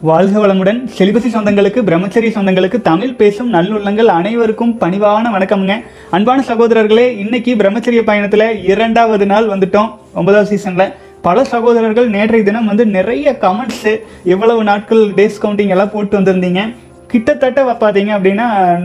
வாழ்க வளமுடன். செலிபசி சொந்தங்களுக்கு, பிரம்மச்சரிய சொந்தங்களுக்கு, தமிழ் பேசும் நல்லுள்ளங்கள் அனைவருக்கும் பணிவான வணக்கம்ங்க. அன்பான சகோதரர்களே, இன்னைக்கு பிரம்மச்சரிய பயணத்துல 2வது நாள் வந்துட்டோம். 9வது சீசன்ல பல சகோதரர்கள் நேற்றைய தினம் நிறைய கமெண்ட்ஸ், எவ்வளவு நாட்கள் டேஸ் கவுண்டிங் எல்லாம் போட்டு வந்திருந்தீங்க. கிட்டத்தட்ட பார்த்தீங்க அப்படின்னா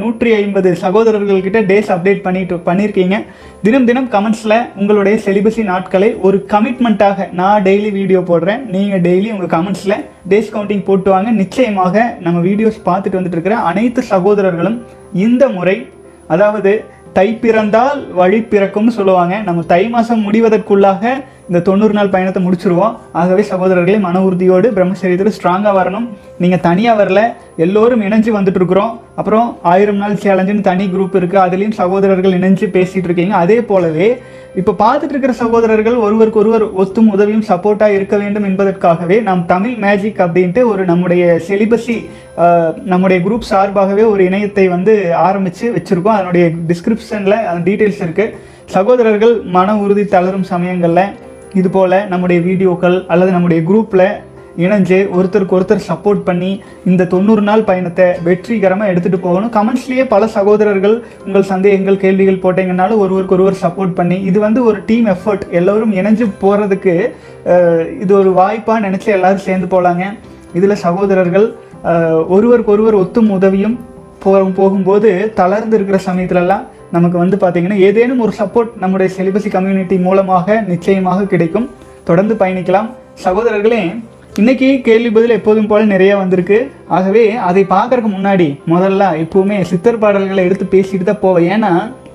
150 சகோதரர்கள் கிட்ட டேஸ் அப்டேட் பண்ணியிருக்கீங்க. தினம் தினம் கமெண்ட்ஸில் உங்களுடைய செலிபசி நாட்களை ஒரு கமிட்மெண்ட்டாக, நான் டெய்லி வீடியோ போடுறேன், நீங்கள் டெய்லி உங்கள் கமெண்ட்ஸில் டேஸ் கவுண்டிங் போட்டு வாங்க. நிச்சயமாக நம்ம வீடியோஸ் பார்த்துட்டு வந்துட்டு இருக்கிற அனைத்து சகோதரர்களும் இந்த முறை, அதாவது தை பிறந்தால் வழி பிறக்கும்னு சொல்லுவாங்க, நம்ம தை மாதம் முடிவதற்குள்ளாக இந்த 90 நாள் பயணத்தை முடிச்சிருவோம். ஆகவே சகோதரர்களே, மன உறுதியோடு பிரம்மச்சரியத்தில் ஸ்ட்ராங்காக வரணும். நீங்கள் தனியாக வரல, எல்லோரும் இணைஞ்சு வந்துட்டு இருக்கிறோம். அப்புறம் 1000 நாள் சேலஞ்சுன்னு தனி குரூப் இருக்குது, அதுலேயும் சகோதரர்கள் இணைஞ்சு பேசிகிட்டு இருக்கீங்க. அதே போலவே இப்போ பார்த்துட்டு இருக்கிற சகோதரர்கள் ஒருவருக்கு ஒருவர் ஒத்தும் உதவியும் சப்போர்ட்டாக இருக்க வேண்டும் என்பதற்காகவே நாம் தமிழ் மேஜிக் அப்படின்ட்டு ஒரு நம்முடைய செலிபசி நம்முடைய குரூப் சார்பாகவே ஒரு இணையத்தை ஆரம்பித்து வச்சுருக்கோம். அதனுடைய டிஸ்கிரிப்ஷனில் அந்த டீட்டெயில்ஸ் இருக்குது. சகோதரர்கள் மன உறுதி தளரும் சமயங்களில் இதுபோல் நம்முடைய வீடியோக்கள் அல்லது நம்முடைய குரூப்பில் இணைஞ்சு ஒருத்தருக்கு ஒருத்தர் சப்போர்ட் பண்ணி இந்த 90 நாள் பயணத்தை வெற்றிகரமாக எடுத்துகிட்டு போகணும். கமெண்ட்ஸ்லேயே பல சகோதரர்கள் உங்கள் சந்தேகங்கள், கேள்விகள் போட்டீங்கன்னாலும் ஒருவருக்கு ஒருவர் சப்போர்ட் பண்ணி, இது ஒரு டீம் எஃபர்ட், எல்லோரும் இணைஞ்சு போகிறதுக்கு இது ஒரு வாய்ப்பாக நினச்சி எல்லோரும் சேர்ந்து போகலாங்க. இதில் சகோதரர்கள் ஒருவருக்கு ஒருவர் ஒத்தும் உதவியும் போகும்போது தளர்ந்து இருக்கிற சமயத்துலலாம் நமக்கு பார்த்தீங்கன்னா ஏதேனும் ஒரு சப்போர்ட் நம்முடைய செலிபசி கம்யூனிட்டி மூலமாக நிச்சயமாக கிடைக்கும். தொடர்ந்து பயணிக்கலாம். சகோதரர்களே, இன்னைக்கு கேள்வி பதில் எப்போதும் போல நிறைய வந்திருக்கு. ஆகவே அதை பார்க்கறதுக்கு முன்னாடி முதல்ல எப்பவுமே சித்தர் பாடல்களை எடுத்து பேசிட்டு தான் போவேன். ஏன்னா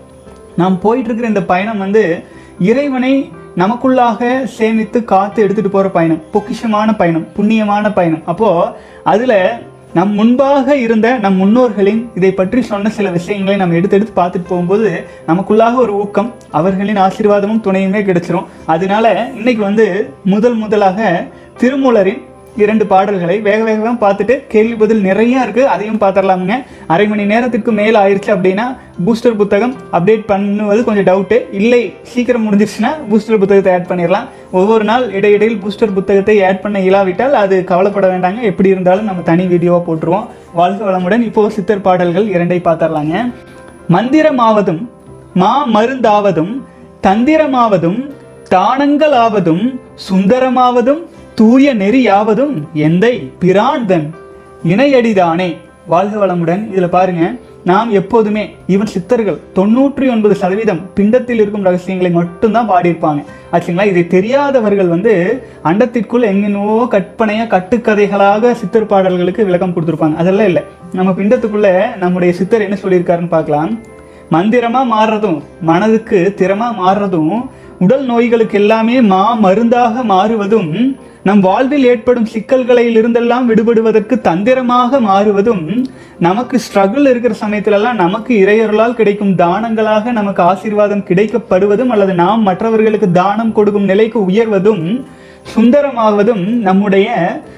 நாம் போயிட்டு இருக்கிற இந்த பயணம் இறைவனை நமக்குள்ளாக சேமித்து காத்து எடுத்துட்டு போற பயணம், பொக்கிஷமான பயணம், புண்ணியமான பயணம். அப்போ அதுல நம் முன்பாக இருந்த நம் முன்னோர்களின் இதை பற்றி சொன்ன சில விஷயங்களை நம்ம எடுத்து பார்த்துட்டு போகும்போது நமக்குள்ளாக ஒரு ஊக்கம், அவர்களின் ஆசீர்வாதமும் துணையுமே கிடைச்சிரும். அதனால இன்னைக்கு முதலாக திருமூலரின் 2 பாடல்களை வேகமாக பார்த்துட்டு கேள்வி பதில் நிறைய இருக்கு, அதையும் பார்த்துடலாமுங்க. அரை மணி நேரத்துக்கு மேல ஆயிடுச்சு அப்படின்னா பூஸ்டர் புத்தகம் அப்டேட் பண்ணுவது கொஞ்சம் டவுட்டு. இல்லை, சீக்கிரம் முடிஞ்சிருச்சுன்னா பூஸ்டர் புத்தகத்தை ஆட் பண்ணிடலாம். ஒவ்வொரு நாள் இடையிடையில் பூஸ்டர் புத்தகத்தை ஆட் பண்ண இயலாவிட்டால் அது கவலைப்பட வேண்டாங்க. எப்படி இருந்தாலும் நம்ம தனி வீடியோவாக போட்டுருவோம். வாழ்க வளமுடன். இப்போ சித்தர் பாடல்கள் 2 பார்த்துடலாங்க. மந்திரமாவதும் மா மருந்தாவதும் தந்திரமாவதும் தானங்களாவதும் சுந்தரமாவதும் தூய நெறியாவதும் எந்தை பிரான்தன் இணையடிதானே. வாழ்க வளமுடன். இதுல பாருங்க, நாம் எப்போதுமே இவன் சித்தர்கள் 99% பிண்டத்தில் இருக்கும் ரகசியங்களை மட்டும்தான் பாடியிருப்பாங்க ஆச்சுங்களா. இதை தெரியாதவர்கள் அண்டத்திற்குள் எங்கேனோ கற்பனையா கட்டுக்கதைகளாக சித்தர் பாடல்களுக்கு விளக்கம் கொடுத்துருப்பாங்க. அதெல்லாம் இல்லை. நம்ம பிண்டத்துக்குள்ள நம்முடைய சித்தர் என்ன சொல்லியிருக்காருன்னு பார்க்கலாம். மந்திரமா மாறுறதும் மனதுக்கு திறமா மாறுறதும் உடல் நோய்களுக்கு எல்லாமே மா மருந்தாக மாறுவதும் நம் வாழ்வில் ஏற்படும் சிக்கல்களில் இருந்தெல்லாம் விடுபடுவதற்கு தந்திரமாக மாறுவதும் நமக்கு ஸ்ட்ரகிள் இருக்கிற சமயத்திலெல்லாம் நமக்கு இறையருளால் கிடைக்கும் தானங்களாக நமக்கு ஆசீர்வாதம் கிடைக்கப்படுவதும் அல்லது நாம் மற்றவர்களுக்கு தானம் கொடுக்கும் நிலைக்கு உயர்வதும் சுந்தரமாவதும் நம்முடைய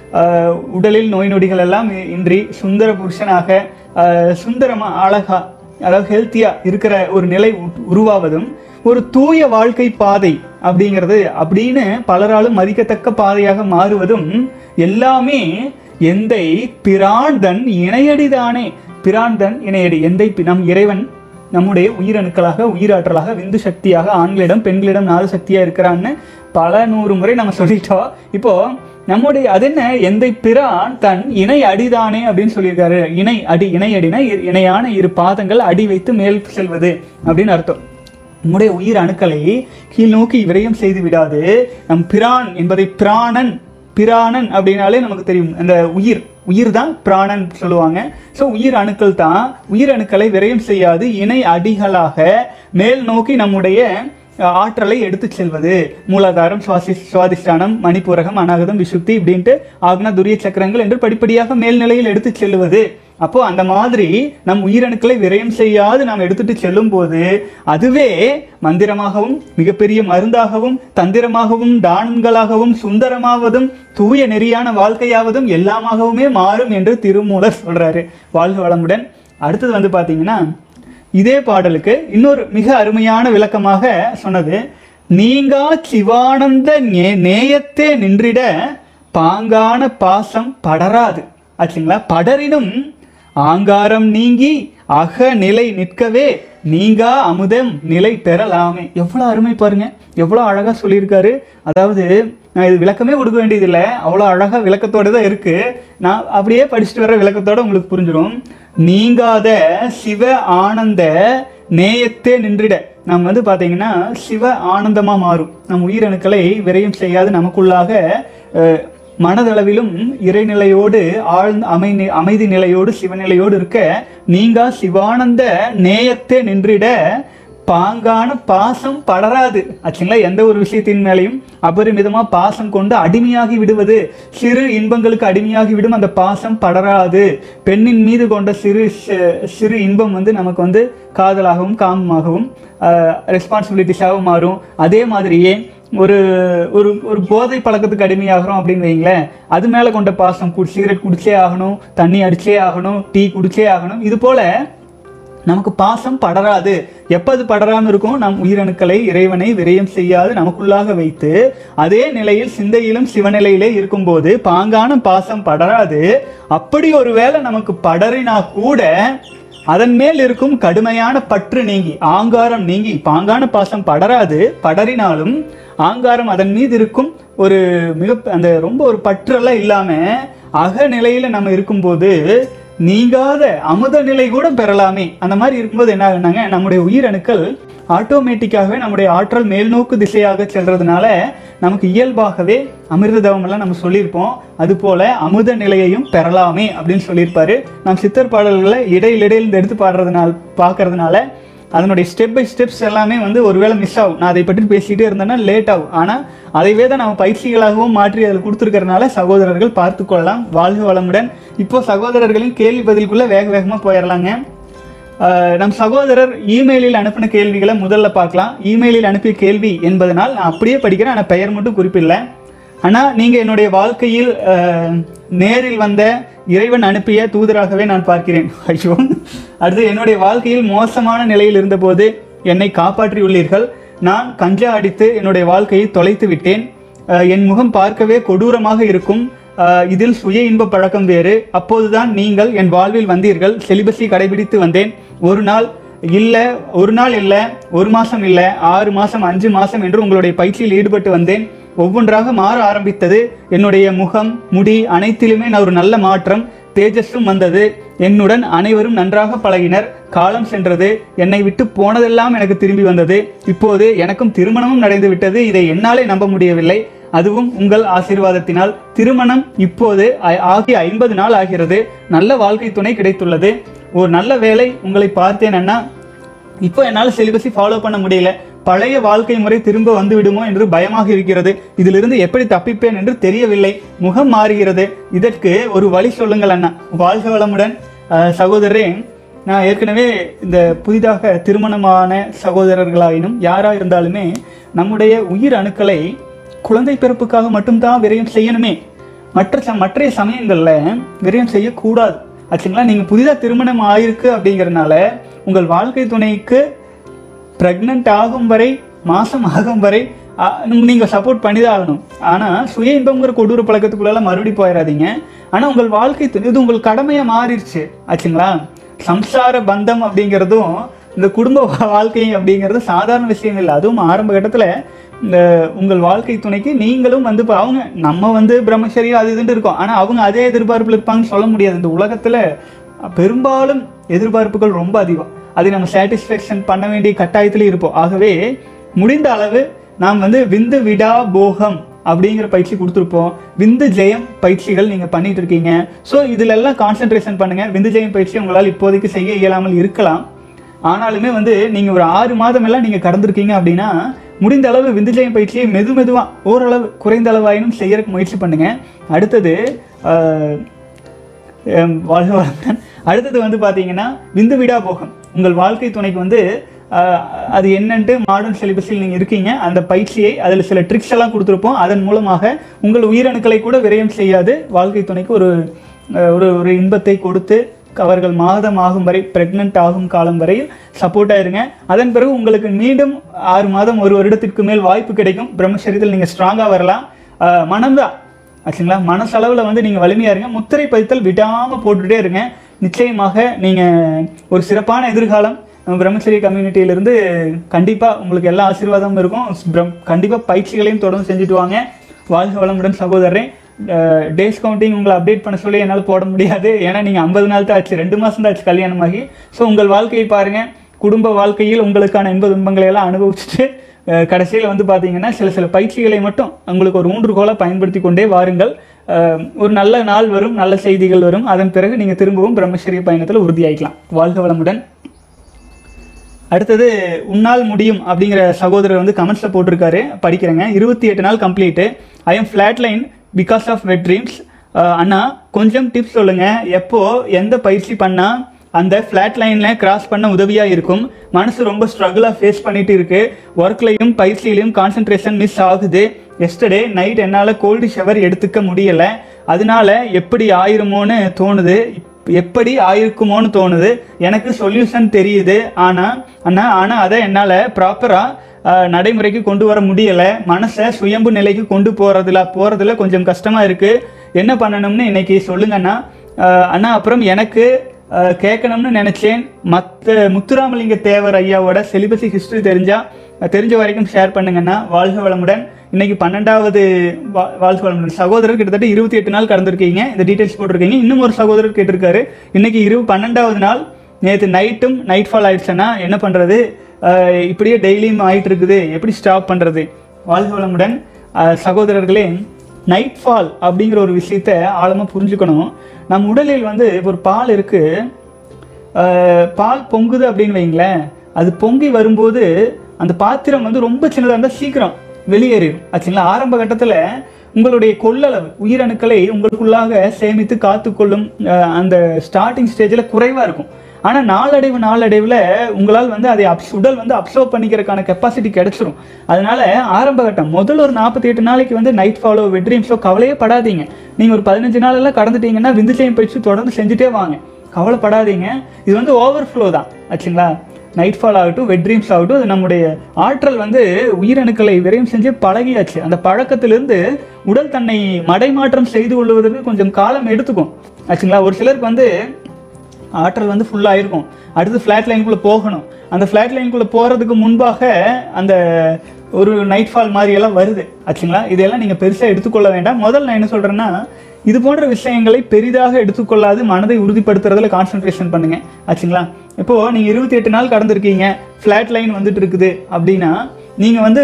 உடலில் நோய் நொடிகள் எல்லாம் இன்றி சுந்தர புருஷனாக சுந்தரமா அழகா, அதாவது ஹெல்த்தியா இருக்கிற ஒரு நிலை உருவாவதும் ஒரு தூய வாழ்க்கை பாதை அப்படிங்கிறது அப்படின்னு பலராலும் மதிக்கத்தக்க பாதையாக மாறுவதும் எல்லாமே எந்தை பிரான்தன் இணையடிதானே. பிரான்தன் இணையடி, எந்தை நம் இறைவன் நம்முடைய உயிரணுக்களாக, உயிராற்றலாக, விந்து சக்தியாக ஆண்களிடம் பெண்களிடம் 4 சக்தியா இருக்கிறான்னு பல 100 முறை நம்ம சொல்லிட்டோம். இப்போ நம்முடைய அது என்ன, எந்தை பிரான் தன் இணை அடிதானே அப்படின்னு சொல்லியிருக்காரு. இணை அடி, இணை அடினா இணையான 2 பாதங்கள் அடி வைத்து மேல் செல்வது அப்படின்னு அர்த்தம். நம்முடைய உயிர் அணுக்களை கீழ் நோக்கி விரயம் செய்து விடாது. நம் பிரான் என்பதை பிராணன், பிராணன் அப்படின்னாலே நமக்கு தெரியும், அந்த உயிர் தான் பிராணன் சொல்லுவாங்க. ஸோ உயிர் அணுக்கள் தான் உயிர் அணுக்களை விரயம் செய்யாது இணை அடிகளாக மேல் நோக்கி நம்முடைய ஆற்றலை எடுத்து செல்வது. மூலாதாரம், சுவாதிஷ்டானம், மணிப்பூரகம், அநாகதம், விசுப்தி இப்படின்ட்டு ஆக்னா துரிய சக்கரங்கள் என்று படிப்படியாக மேல்நிலையில் எடுத்து செல்வது. அப்போ அந்த மாதிரி நம் உயிரணுக்களை விரயம் செய்யாது நாம் எடுத்துட்டு செல்லும் போது அதுவே மந்திரமாகவும் மிகப்பெரிய மருந்தாகவும் தந்திரமாகவும் தானங்களாகவும் சுந்தரமாவதும் தூய நெறியான வாழ்க்கையாவதும் எல்லாமாகவுமே மாறும் என்று திருமூலர் சொல்றாரு. வாழ்க வளமுடன். அடுத்தது பாத்தீங்கன்னா இதே பாடலுக்கு இன்னொரு மிக அருமையான விளக்கமாக சொன்னது, நீங்கா சிவானந்த நேயத்தே நின்றிட பாங்கான பாசம் படராது. ஆச்சுங்களா. படரினும் ஆங்காரம் நீங்கி அக நிலை நிற்கவே நீங்கா அமுதம் நிலை பெறலாமே. எவ்வளோ அருமை பாருங்க, எவ்வளோ அழகாக சொல்லியிருக்காரு. அதாவது நான் இது விளக்கமே கொடுக்க வேண்டியதில்லை, அவ்வளோ அழகாக விளக்கத்தோடு தான் இருக்கு. நான் அப்படியே படிச்சுட்டு வர விளக்கத்தோட உங்களுக்கு புரிஞ்சிடும். நீங்காத சிவ ஆனந்த நேயத்தே நின்றிட. நம்ம வந்து பார்த்தீங்கன்னா சிவ ஆனந்தமாக மாறும். நம் உயிரணுக்களை விரயம் செய்யாது நமக்குள்ளாக மனதளவிலும் இறைநிலையோடு ஆழ்ந்த அமைதி நிலையோடு சிவநிலையோடு இருக்க நீங்கா சிவானந்த நேயத்தே நின்றிட பாங்கான பாசம் படராது. ஆச்சுங்களா. எந்த ஒரு விஷயத்தின் மேலையும் அபரிமிதமா பாசம் கொண்டு அடிமையாகி விடுவது, சிறு இன்பங்களுக்கு அடிமையாகி விடும் அந்த பாசம் படராது. பெண்ணின் மீது கொண்ட சிறு இன்பம் வந்து நமக்கு வந்து காதலாகவும் காமமாகவும் ரெஸ்பான்சிபிலிட்டிஸாகவும் மாறும். அதே மாதிரியே ஒரு ஒரு ஒரு போதை பழக்கத்துக்கு அடிமையாகிறோம் அப்படின்னு வைங்களேன், அது மேலே கொண்ட பாசம் சிகரெட் குடிச்சே ஆகணும், தண்ணி அடிச்சே ஆகணும், டீ குடிச்சே ஆகணும். இது போல நமக்கு பாசம் படராது. எப்போ அது படராமல் இருக்கும்? நம் உயிரணுக்களை இறைவனை விரயம் செய்யாது நமக்குள்ளாக வைத்து அதே நிலையில் சிந்தையிலும் சிவநிலையிலே இருக்கும்போது பாங்கான பாசம் படராது. அப்படி ஒரு வேளை நமக்கு படறினா கூட அதன் மேல் இருக்கும் கடுமையான பற்று நீங்கி ஆங்காரம் நீங்கி பாங்கான பாசம் படராது. படறினாலும் ஆங்காரம் அதன் மீது இருக்கும் ஒரு அந்த ரொம்ப ஒரு பற்றெல்லாம் இல்லாம அகநிலையில நம்ம இருக்கும்போது நீங்காத அமுத நிலை கூட பெறலாமே. அந்த மாதிரி இருக்கும்போது என்ன ஆகுனாங்க, நம்முடைய உயிரணுக்கள் ஆட்டோமேட்டிக்காகவே நம்முடைய ஆற்றல் மேல்நோக்கு திசையாக செல்றதுனால நமக்கு இயல்பாகவே அமிர்த தவம் எல்லாம் நம்ம சொல்லியிருப்போம். அது போல அமுத நிலையையும் பெறலாமே அப்படின்னு சொல்லியிருப்பாரு. நம் சித்தர் பாடல்களை இடையிலிடையில் எடுத்து பார்க்கறதுனால அதனுடைய ஸ்டெப் பை ஸ்டெப்ஸ் எல்லாமே வந்து ஒருவேளை மிஸ் ஆகும். நான் அதை பற்றி பேசிக்கிட்டே இருந்தேன்னா லேட் ஆகும். ஆனால் அதைவே தான் நம்ம பயிற்சிகளாகவும் மாற்றி அதில் கொடுத்துருக்கறனால சகோதரர்கள் பார்த்து கொள்ளலாம். வாழ்க வளமுடன். இப்போ சகோதரர்களின் கேள்வி பதிலுக்குள்ளே வேகமாக போயிடலாங்க. நம் சகோதரர் இமெயிலில் அனுப்பின கேள்விகளை முதல்ல பார்க்கலாம். இமெயிலில் அனுப்பிய கேள்வி என்பதனால் நான் அப்படியே படிக்கிறேன், ஆனால் பெயர் மட்டும் குறிப்பிடல. ஆனால் நீங்கள் என்னுடைய வாழ்க்கையில் நேரில் வந்த இறைவன் அனுப்பிய தூதராகவே நான் பார்க்கிறேன். ஐயோ. அடுத்து, என்னுடைய வாழ்க்கையில் மோசமான நிலையில் இருந்தபோது என்னை காப்பாற்றியுள்ளீர்கள். நான் கஞ்சா அடித்து என்னுடைய வாழ்க்கையை தொலைத்து விட்டேன். என் முகம் பார்க்கவே கொடூரமாக இருக்கும். இதில் சுய இன்ப பழக்கம் வேறு. அப்போதுதான் நீங்கள் என் வாழ்வில் வந்தீர்கள். செலிபஸை கடைபிடித்து வந்தேன். ஒரு நாள் இல்லை, ஒரு மாதம் இல்லை, 6 மாதம் 5 மாதம் என்று உங்களுடைய பயிற்சியில் ஈடுபட்டு வந்தேன். ஒவ்வொன்றாக மாற ஆரம்பித்தது. என்னுடைய முகம், முடி அனைத்திலுமே ஒரு நல்ல மாற்றம், தேஜஸும் வந்தது. என்னுடன் அனைவரும் நன்றாக பழகினர். காலம் சென்றது. என்னை விட்டு போனதெல்லாம் எனக்கு திரும்பி வந்தது. இப்போது எனக்கும் திருமணமும் நடந்து விட்டது. இதை என்னாலே நம்ப முடியவில்லை. அதுவும் உங்கள் ஆசீர்வாதத்தினால். திருமணம் இப்போது ஆகி 50 நாள் ஆகிறது. நல்ல வாழ்க்கை துணை கிடைத்துள்ளது. ஒரு நல்ல வேலை உங்களை பார்த்தேன் அண்ணா. இப்போ என்னால் சிலிபஸை ஃபாலோ பண்ண முடியல. பழைய வாழ்க்கை முறை திரும்ப வந்து விடுமோ என்று பயமாக இருக்கிறது. இதிலிருந்து எப்படி தப்பிப்பேன் என்று தெரியவில்லை. முகம் மாறுகிறது. இதற்கு ஒரு வழி சொல்லுங்கள் அண்ணா. வாழ்க வளமுடன். சகோதரரே, நான் ஏற்கனவே இந்த புதிதாக திருமணமான சகோதரர்களாயினும் யாராக இருந்தாலுமே நம்முடைய உயிர் அணுக்களை குழந்தை பிறப்புக்காக மட்டும்தான் விரயம் செய்யணுமே. மற்ற சமயங்களில் விரயம் செய்யக்கூடாது. ஆச்சுங்களா. நீங்கள் புதிதாக திருமணம் ஆயிருக்கு அப்படிங்கிறதுனால உங்கள் வாழ்க்கை துணைக்கு ப்ரெக்னென்ட் ஆகும் வரை, மாதம் ஆகும் வரை நீங்கள் சப்போர்ட் பண்ணி தான் ஆகணும். ஆனால் சுய இன்பங்கிற கொடூர பழக்கத்துக்குள்ளெல்லாம் மறுபடி போயிடாதீங்க. ஆனால் உங்கள் வாழ்க்கை இது உங்கள் கடமையாக மாறிடுச்சு. ஆச்சுங்களா. சம்சார பந்தம் அப்படிங்கிறதும் இந்த குடும்ப வாழ்க்கை அப்படிங்கிறது சாதாரண விஷயம் இல்லை. அதுவும் ஆரம்ப கட்டத்தில் இந்த உங்கள் வாழ்க்கை துணைக்கு நீங்களும் வந்து அவங்க நம்ம பிரம்மச்சரியம் அது இதுன்னு இருக்கோம். ஆனால் அவங்க அதே எதிர்பார்ப்பில் இருப்பாங்கன்னு சொல்ல முடியாது. இந்த உலகத்தில் பெரும்பாலும் எதிர்பார்ப்புகள் ரொம்ப அதிகம். அதை நம்ம சாட்டிஸ்ஃபேக்ஷன் பண்ண வேண்டிய கட்டாயத்தில் இருப்போம். ஆகவே முடிந்த அளவு நாம் விந்து விடா போகம் அப்படிங்கிற பயிற்சி கொடுத்துருப்போம். விந்து ஜெயம் பயிற்சிகள் நீங்கள் பண்ணிட்டு இருக்கீங்க. ஸோ இதில் எல்லாம் கான்சென்ட்ரேஷன் பண்ணுங்கள். விந்து ஜெயம் பயிற்சி உங்களால் இப்போதைக்கு செய்ய இயலாமல் இருக்கலாம். ஆனாலுமே நீங்கள் ஒரு 6 மாதம் எல்லாம் நீங்கள் கடந்திருக்கீங்க அப்படின்னா முடிந்த அளவு விந்து ஜெயம் பயிற்சியை மெதுவாக ஓரளவு குறைந்த அளவாயினும் செய்யறதுக்கு முயற்சி பண்ணுங்க. அடுத்தது அடுத்தது பார்த்தீங்கன்னா விந்து விடா போகம். உங்கள் வாழ்க்கை துணைக்கு அது என்னன்ட்டு மாடர்ன் சிலிபஸில் நீங்கள் இருக்கீங்க. அந்த பயிற்சியை அதில் சில ட்ரிக்ஸ் எல்லாம் கொடுத்துருப்போம். அதன் மூலமாக உங்கள் உயிரணுக்களை கூட விரயம் செய்யாது வாழ்க்கை துணைக்கு ஒரு ஒரு இன்பத்தை கொடுத்து அவர்கள் மாதம் ஆகும் வரை, பிரெக்னென்ட் ஆகும் காலம் வரையில் சப்போர்ட்டாக இருங்க. அதன் பிறகு உங்களுக்கு மீண்டும் 6 மாதம் 1 வருடத்திற்கு மேல் வாய்ப்பு கிடைக்கும். பிரம்மச்சரியத்தில் நீங்கள் ஸ்ட்ராங்காக வரலாம். மனம்தான் ஆச்சுங்களா. மனசளவில் வந்து நீங்கள் வலிமையாக இருங்க. முத்திரை பதித்தல் விடாமல் போட்டுகிட்டே இருங்க. நிச்சயமாக நீங்கள் ஒரு சிறப்பான எதிர்காலம் நம்ம பிரம்மச்சரிய கம்யூனிட்டியிலிருந்து கண்டிப்பாக உங்களுக்கு எல்லா ஆசீர்வாதமும் இருக்கும். கண்டிப்பாக பயிற்சிகளையும் தொடர்ந்து செஞ்சுட்டு வாங்க. வாழ்க வளமுடன் சகோதரரே. டேஸ் கவுண்டிங் உங்களை அப்டேட் பண்ண சொல்லி என்னால் போட முடியாது. ஏன்னா நீங்கள் 50 நாள் தான் ஆச்சு, 2 மாதம் தான் ஆச்சு கல்யாணமாகி. ஸோ உங்கள் வாழ்க்கையை பாருங்கள். குடும்ப வாழ்க்கையில் உங்களுக்கான இன்ப துன்பங்களை எல்லாம் அனுபவிச்சுட்டு கடைசியில் வந்து பார்த்தீங்கன்னா சில பயிற்சிகளை மட்டும் உங்களுக்கு ஒரு ஊன்றுகோலை பயன்படுத்தி கொண்டே வாருங்கள். ஒரு நல்ல நாள் வரும், நல்ல செய்திகள் வரும். அதன் பிறகு நீங்கள் திரும்பவும் பிரம்மச்சரிய பயணத்தில் உறுதியாயிக்கலாம். வாழ்க வளமுடன். அடுத்தது உன்னால் முடியும் அப்படிங்கிற சகோதரர் வந்து கமெண்ட்ஸில் போட்டிருக்காரு, படிக்கிறேங்க. 28 நாள் complete. I am flat line because of wet dreams. அண்ணா கொஞ்சம் டிப்ஸ் சொல்லுங்கள். எப்போ எந்த பயிற்சி பண்ணால் அந்த ஃப்ளாட் லைனில் கிராஸ் பண்ண உதவியாக இருக்கும்? மனசு ரொம்ப ஸ்ட்ரகிளாக ஃபேஸ் பண்ணிட்டு இருக்கு. ஒர்க்லையும் பயிற்சியிலையும் கான்சன்ட்ரேஷன் மிஸ் ஆகுது. எஸ்டர்டே நைட் என்னால் கோல்டு ஷவர் எடுத்துக்க முடியலை. அதனால எப்படி ஆயிருக்குமோன்னு தோணுது. எனக்கு சொல்யூஷன் தெரியுது. ஆனால் அதை என்னால் ப்ராப்பராக நடைமுறைக்கு கொண்டு வர முடியலை. மனசை சுயம்பு நிலைக்கு கொண்டு போகிறதுல கொஞ்சம் கஷ்டமாக இருக்குது. என்ன பண்ணணும்னு இன்னைக்கு சொல்லுங்கண்ணா. அண்ணா அப்புறம் எனக்கு கேட்கணும்னு நினச்சேன். முத்துராமலிங்க தேவர் ஐயாவோட செலிபஸி ஹிஸ்ட்ரி தெரிஞ்ச வரைக்கும் ஷேர் பண்ணுங்கன்னா. வாழ்க வளமுடன். இன்னைக்கு 12வது வாழ்க வளமுடன் சகோதரர். கிட்டத்தட்ட 28 நாள் கடந்திருக்கீங்க. இந்த டீட்டெயில்ஸ் போட்டிருக்கீங்க. இன்னும் ஒரு சகோதரர் கேட்டிருக்காரு, இன்னைக்கு 12வது நாள், நேற்று நைட் ஃபால் ஆயிடுச்சுன்னா என்ன பண்ணுறது? இப்படியே டெய்லியும் ஆகிட்டு இருக்குது, எப்படி ஸ்டாப் பண்ணுறது? வாழ்க வளமுடன் சகோதரர்களே. நைட் ஃபால் அப்படிங்கிற ஒரு விஷயத்த ஆழமாக புரிஞ்சுக்கணும். நம்ம உடலில் வந்து ஒரு பால் இருக்குது, பால் பொங்குது அப்படின்னு வைங்களேன். அது பொங்கி வரும்போது அந்த பாத்திரம் வந்து ரொம்ப சின்னதாக இருந்தால் சீக்கிரம் வெளியேறிடும் ஆச்சுங்களா. ஆரம்ப கட்டத்தில் உங்களுடைய கொள்ளளவு உயிரணுக்களை உங்களுக்குள்ளாக சேமித்து காத்துக்கொள்ளும் அந்த ஸ்டார்டிங் ஸ்டேஜில் குறைவாக இருக்கும். ஆனால் நாளடைவில் உங்களால் வந்து அதை உடல் வந்து அப்சர்வ் பண்ணிக்கிறதுக்கான கெப்பாசிட்டி கிடைச்சிரும். அதனால ஆரம்ப கட்டம் முதல் ஒரு 48 நாளைக்கு வந்து நைட் ஃபாலோ வெட்ரீம்ஸோ கவலையே படாதீங்க. நீங்கள் ஒரு 15 நாளெல்லாம் கடந்துட்டீங்கன்னா விந்துச்சயம் பயிற்சி தொடர்ந்து செஞ்சுட்டே வாங்க, கவலைப்படாதீங்க. இது வந்து ஓவர்ஃப்ளோ தான் ஆச்சுங்களா. நைட் ஃபால் ஆகட்டும், வெட் ட்ரீம்ஸ் ஆகட்டும், அது நம்முடைய ஆற்றல் வந்து உயிரணுக்களை விரையும் செஞ்சு பழகியாச்சு. அந்த பழக்கத்திலிருந்து உடல் தன்னை மடைமாற்றம் செய்து கொள்வதற்கு கொஞ்சம் காலம் எடுத்துக்கும் ஆச்சுங்களா. ஒரு சிலருக்கு வந்து ஆற்றல் வந்து ஃபுல்லாக இருக்கும், அடுத்து ஃப்ளாட் லைனுக்குள்ளே போகணும். அந்த ஃப்ளாட் லைனுக்குள்ளே போகிறதுக்கு முன்பாக அந்த ஒரு நைட் ஃபால் மாதிரியெல்லாம் வருது ஆச்சுங்களா. இதெல்லாம் நீங்கள் பெருசாக எடுத்துக்கொள்ள வேண்டாம். முதல்ல நான் என்ன சொல்கிறேன்னா, இது போன்ற விஷயங்களை பெரிதாக எடுத்துக்கொள்ளாது மனதை உறுதிப்படுத்துறதுல கான்சன்ட்ரேஷன் பண்ணுங்க ஆச்சுங்களா. இப்போது நீங்கள் 28 நாள் கடந்திருக்கீங்க, ஃப்ளாட் லைன் வந்துட்டு இருக்குது அப்படின்னா நீங்கள் வந்து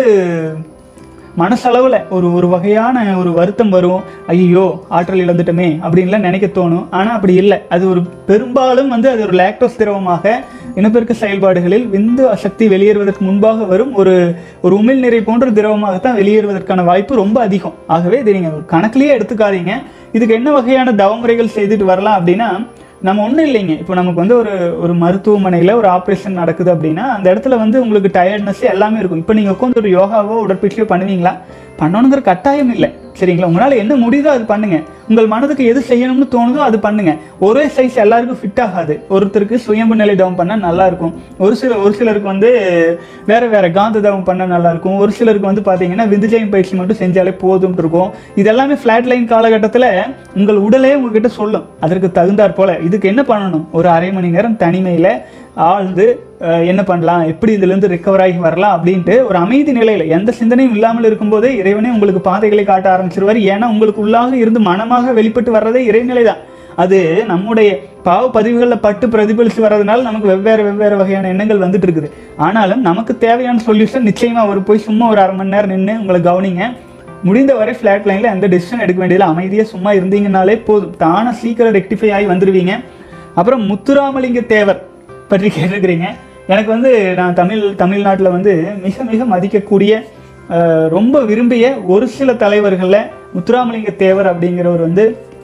மனசளவில் ஒரு வகையான ஒரு வருத்தம் வரும். ஐயோ ஆற்றல் இழந்துட்டோமே அப்படின்லாம் நினைக்க தோணும். ஆனால் அப்படி இல்லை. அது ஒரு பெரும்பாலும் வந்து அது ஒரு லாக்டோஸ் திரவமாக இனப்பெருக்க செயல்பாடுகளில் விந்து சக்தி வெளியேறுவதற்கு முன்பாக வரும் ஒரு உமிழ்நீரை போன்ற திரவமாகத்தான் வெளியேறுவதற்கான வாய்ப்பு ரொம்ப அதிகம். ஆகவே இதை நீங்கள் கணக்கிலேயே எடுத்துக்காதீங்க. இதுக்கு என்ன வகையான தவமுறைகள் செய்துட்டு வரலாம் அப்படின்னா, நம்ம ஒன்றும் இல்லைங்க. இப்போ நமக்கு வந்து ஒரு மருத்துவமனையில் ஒரு ஆப்ரேஷன் நடக்குது அப்படின்னா அந்த இடத்துல வந்து உங்களுக்கு டயர்ட்னஸ் எல்லாமே இருக்கும். இப்போ நீங்கள் உட்காந்து ஒரு யோகாவோ உடற்பயிற்சியோ பண்ணுவீங்களா? பண்ணணுங்கிற கட்டாயம் இல்லை சரிங்களா. உங்களால் என்ன முடியுதோ அது பண்ணுங்க. உங்கள் மனதுக்கு எது செய்யணும்னு தோணுதோ அது பண்ணுங்க. ஒரே சைஸ் எல்லாருக்கும் ஃபிட் ஆகாது. ஒருத்தருக்கு சுயம்பு நிலை தவம் பண்ணால் நல்லா இருக்கும், ஒரு சிலருக்கு வந்து வேற காந்த தவம் பண்ணால் நல்லா இருக்கும், ஒரு சிலருக்கு வந்து பார்த்தீங்கன்னா விந்துஜயம் பயிற்சி மட்டும் செஞ்சாலே போதும் இருக்கும். இதெல்லாமே ஃப்ளாட் லைன் காலகட்டத்தில் உங்கள் உடலே உங்ககிட்ட சொல்லும் அதற்கு தகுந்தாற் போல. இதுக்கு என்ன பண்ணணும்? ஒரு அரை மணி நேரம் தனிமையில் ஆழ்ந்து என்ன பண்ணலாம், எப்படி இதுலேருந்து ரிக்கவர் ஆகி வரலாம் அப்படின்ட்டு ஒரு அமைதி நிலையில் எந்த சிந்தனையும் இல்லாமல் இருக்கும்போதே இறைவனே உங்களுக்கு பாதைகளை காட்ட ஆரம்பிச்சிருவார். ஏன்னா உங்களுக்கு உள்ளாக இருந்து மனமாக வெளிப்பட்டு வர்றதே இறைநிலை தான். அது நம்முடைய பாவ பதிவுகளில் பட்டு பிரதிபலித்து வர்றதுனால நமக்கு வெவ்வேறு வகையான எண்ணங்கள் வந்துட்டு இருக்குது. ஆனாலும் நமக்கு தேவையான சொல்யூஷன் நிச்சயமாக போய் சும்மா ஒரு அரை மணி நேரம் நின்று உங்களை கவனிங்க. முடிந்தவரை ஃப்ளாட் லைனில் எந்த டெசிஷன் எடுக்க வேண்டியதில்லை. அமைதியாக சும்மா இருந்தீங்கன்னாலே போதும், தானே சீக்கிரம் ரெக்டிஃபை ஆகி வந்துடுவீங்க. அப்புறம் முத்துராமலிங்க தேவர் பற்றி கேட்டிருக்கிறீங்க. எனக்கு வந்து நான் தமிழ்நாட்டில் வந்து மிக மிக மதிக்கக்கூடிய ரொம்ப விரும்பிய ஒரு சில தலைவர்களில் முத்துராமலிங்க தேவர் அப்படிங்கிறவர் வந்து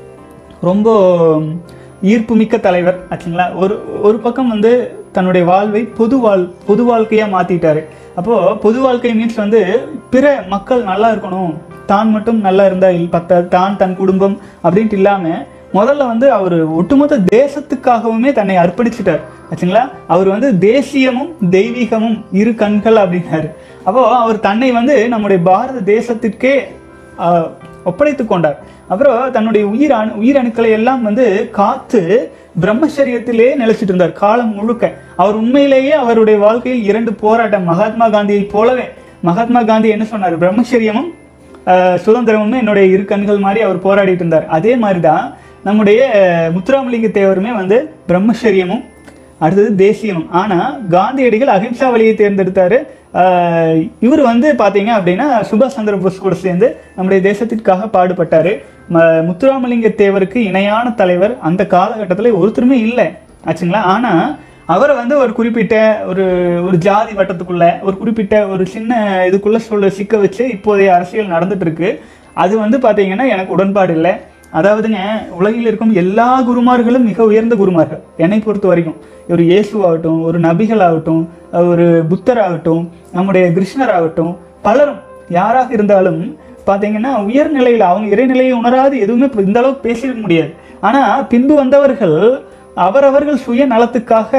ரொம்ப ஈர்ப்புமிக்க தலைவர் ஆச்சுங்களா. ஒரு பக்கம் வந்து தன்னுடைய வாழ்வை பொது வாழ்க்கையாக மாற்றிட்டாரு. அப்போது பொது வாழ்க்கை மீன்ஸ் வந்து பிற மக்கள் நல்லா இருக்கணும், தான் மட்டும் நல்லா இருந்தால் தன் குடும்பம் அப்படின்ட்டு இல்லாமல் முதல்ல வந்து அவர் ஒட்டுமொத்த தேசத்துக்காகவுமே தன்னை அர்ப்பணிச்சிட்டார் ஆச்சுங்களா. அவர் வந்து தேசியமும் தெய்வீகமும் இரு கண்கள் அப்படின்னாரு. அப்போது அவர் தன்னை வந்து நம்முடைய பாரத தேசத்திற்கே ஒப்படைத்து கொண்டார். அப்புறம் தன்னுடைய உயிரணுக்களை எல்லாம் வந்து காத்து பிரம்மச்சரியத்திலே நிலைச்சிட்டு இருந்தார் காலம் முழுக்க. அவர் உண்மையிலேயே அவருடைய வாழ்க்கையில் 2 போராட்டம், மகாத்மா காந்தியை போலவே. மகாத்மா காந்தி என்ன சொன்னார்? பிரம்மச்சரியமும் சுதந்திரமுமே என்னுடைய 2 கண்கள் மாதிரி அவர் போராடிட்டு இருந்தார். அதே மாதிரிதான் நம்முடைய முத்துராமலிங்க தேவருமே வந்து பிரம்மச்சரியமும் அடுத்தது தேசியமும். ஆனா காந்தியடிகள் அஹிம்சா வழியை தேர்ந்தெடுத்தாரு. இவர் வந்து பாத்தீங்க அப்படின்னா சுபாஷ் சந்திர போஸ் கூட சேர்ந்து நம்முடைய தேசத்திற்காக பாடுபட்டாரு. முத்துராமலிங்க தேவருக்கு இணையான தலைவர் அந்த காலகட்டத்தில் ஒருத்தருமே இல்லை ஆச்சுங்களா. ஆனா அவரை வந்து ஒரு குறிப்பிட்ட ஒரு ஜாதி வட்டத்துக்குள்ள ஒரு குறிப்பிட்ட ஒரு சின்ன இதுக்குள்ள சிக்க வச்சு இப்போதைய அரசியல் நடந்துட்டு இருக்கு. அது வந்து பாத்தீங்கன்னா எனக்கு உடன்பாடு இல்லை. அதாவதுங்க, உலகில் இருக்கும் எல்லா குருமார்களும் மிக உயர்ந்த குருமார்கள் என்னை பொறுத்த வரைக்கும். ஒரு இயேசுவாகட்டும், ஒரு நபிகள் ஆகட்டும், ஒரு புத்தர் ஆகட்டும், நம்முடைய கிருஷ்ணர் ஆகட்டும், பலரும் யாராக இருந்தாலும் பார்த்தீங்கன்னா உயர்நிலையில் அவங்க இறைநிலையை உணராது எதுவுமே இந்த அளவுக்கு பேசிட முடியாது. ஆனால் பின்பு வந்தவர்கள் அவரவர்கள் சுய நலத்துக்காக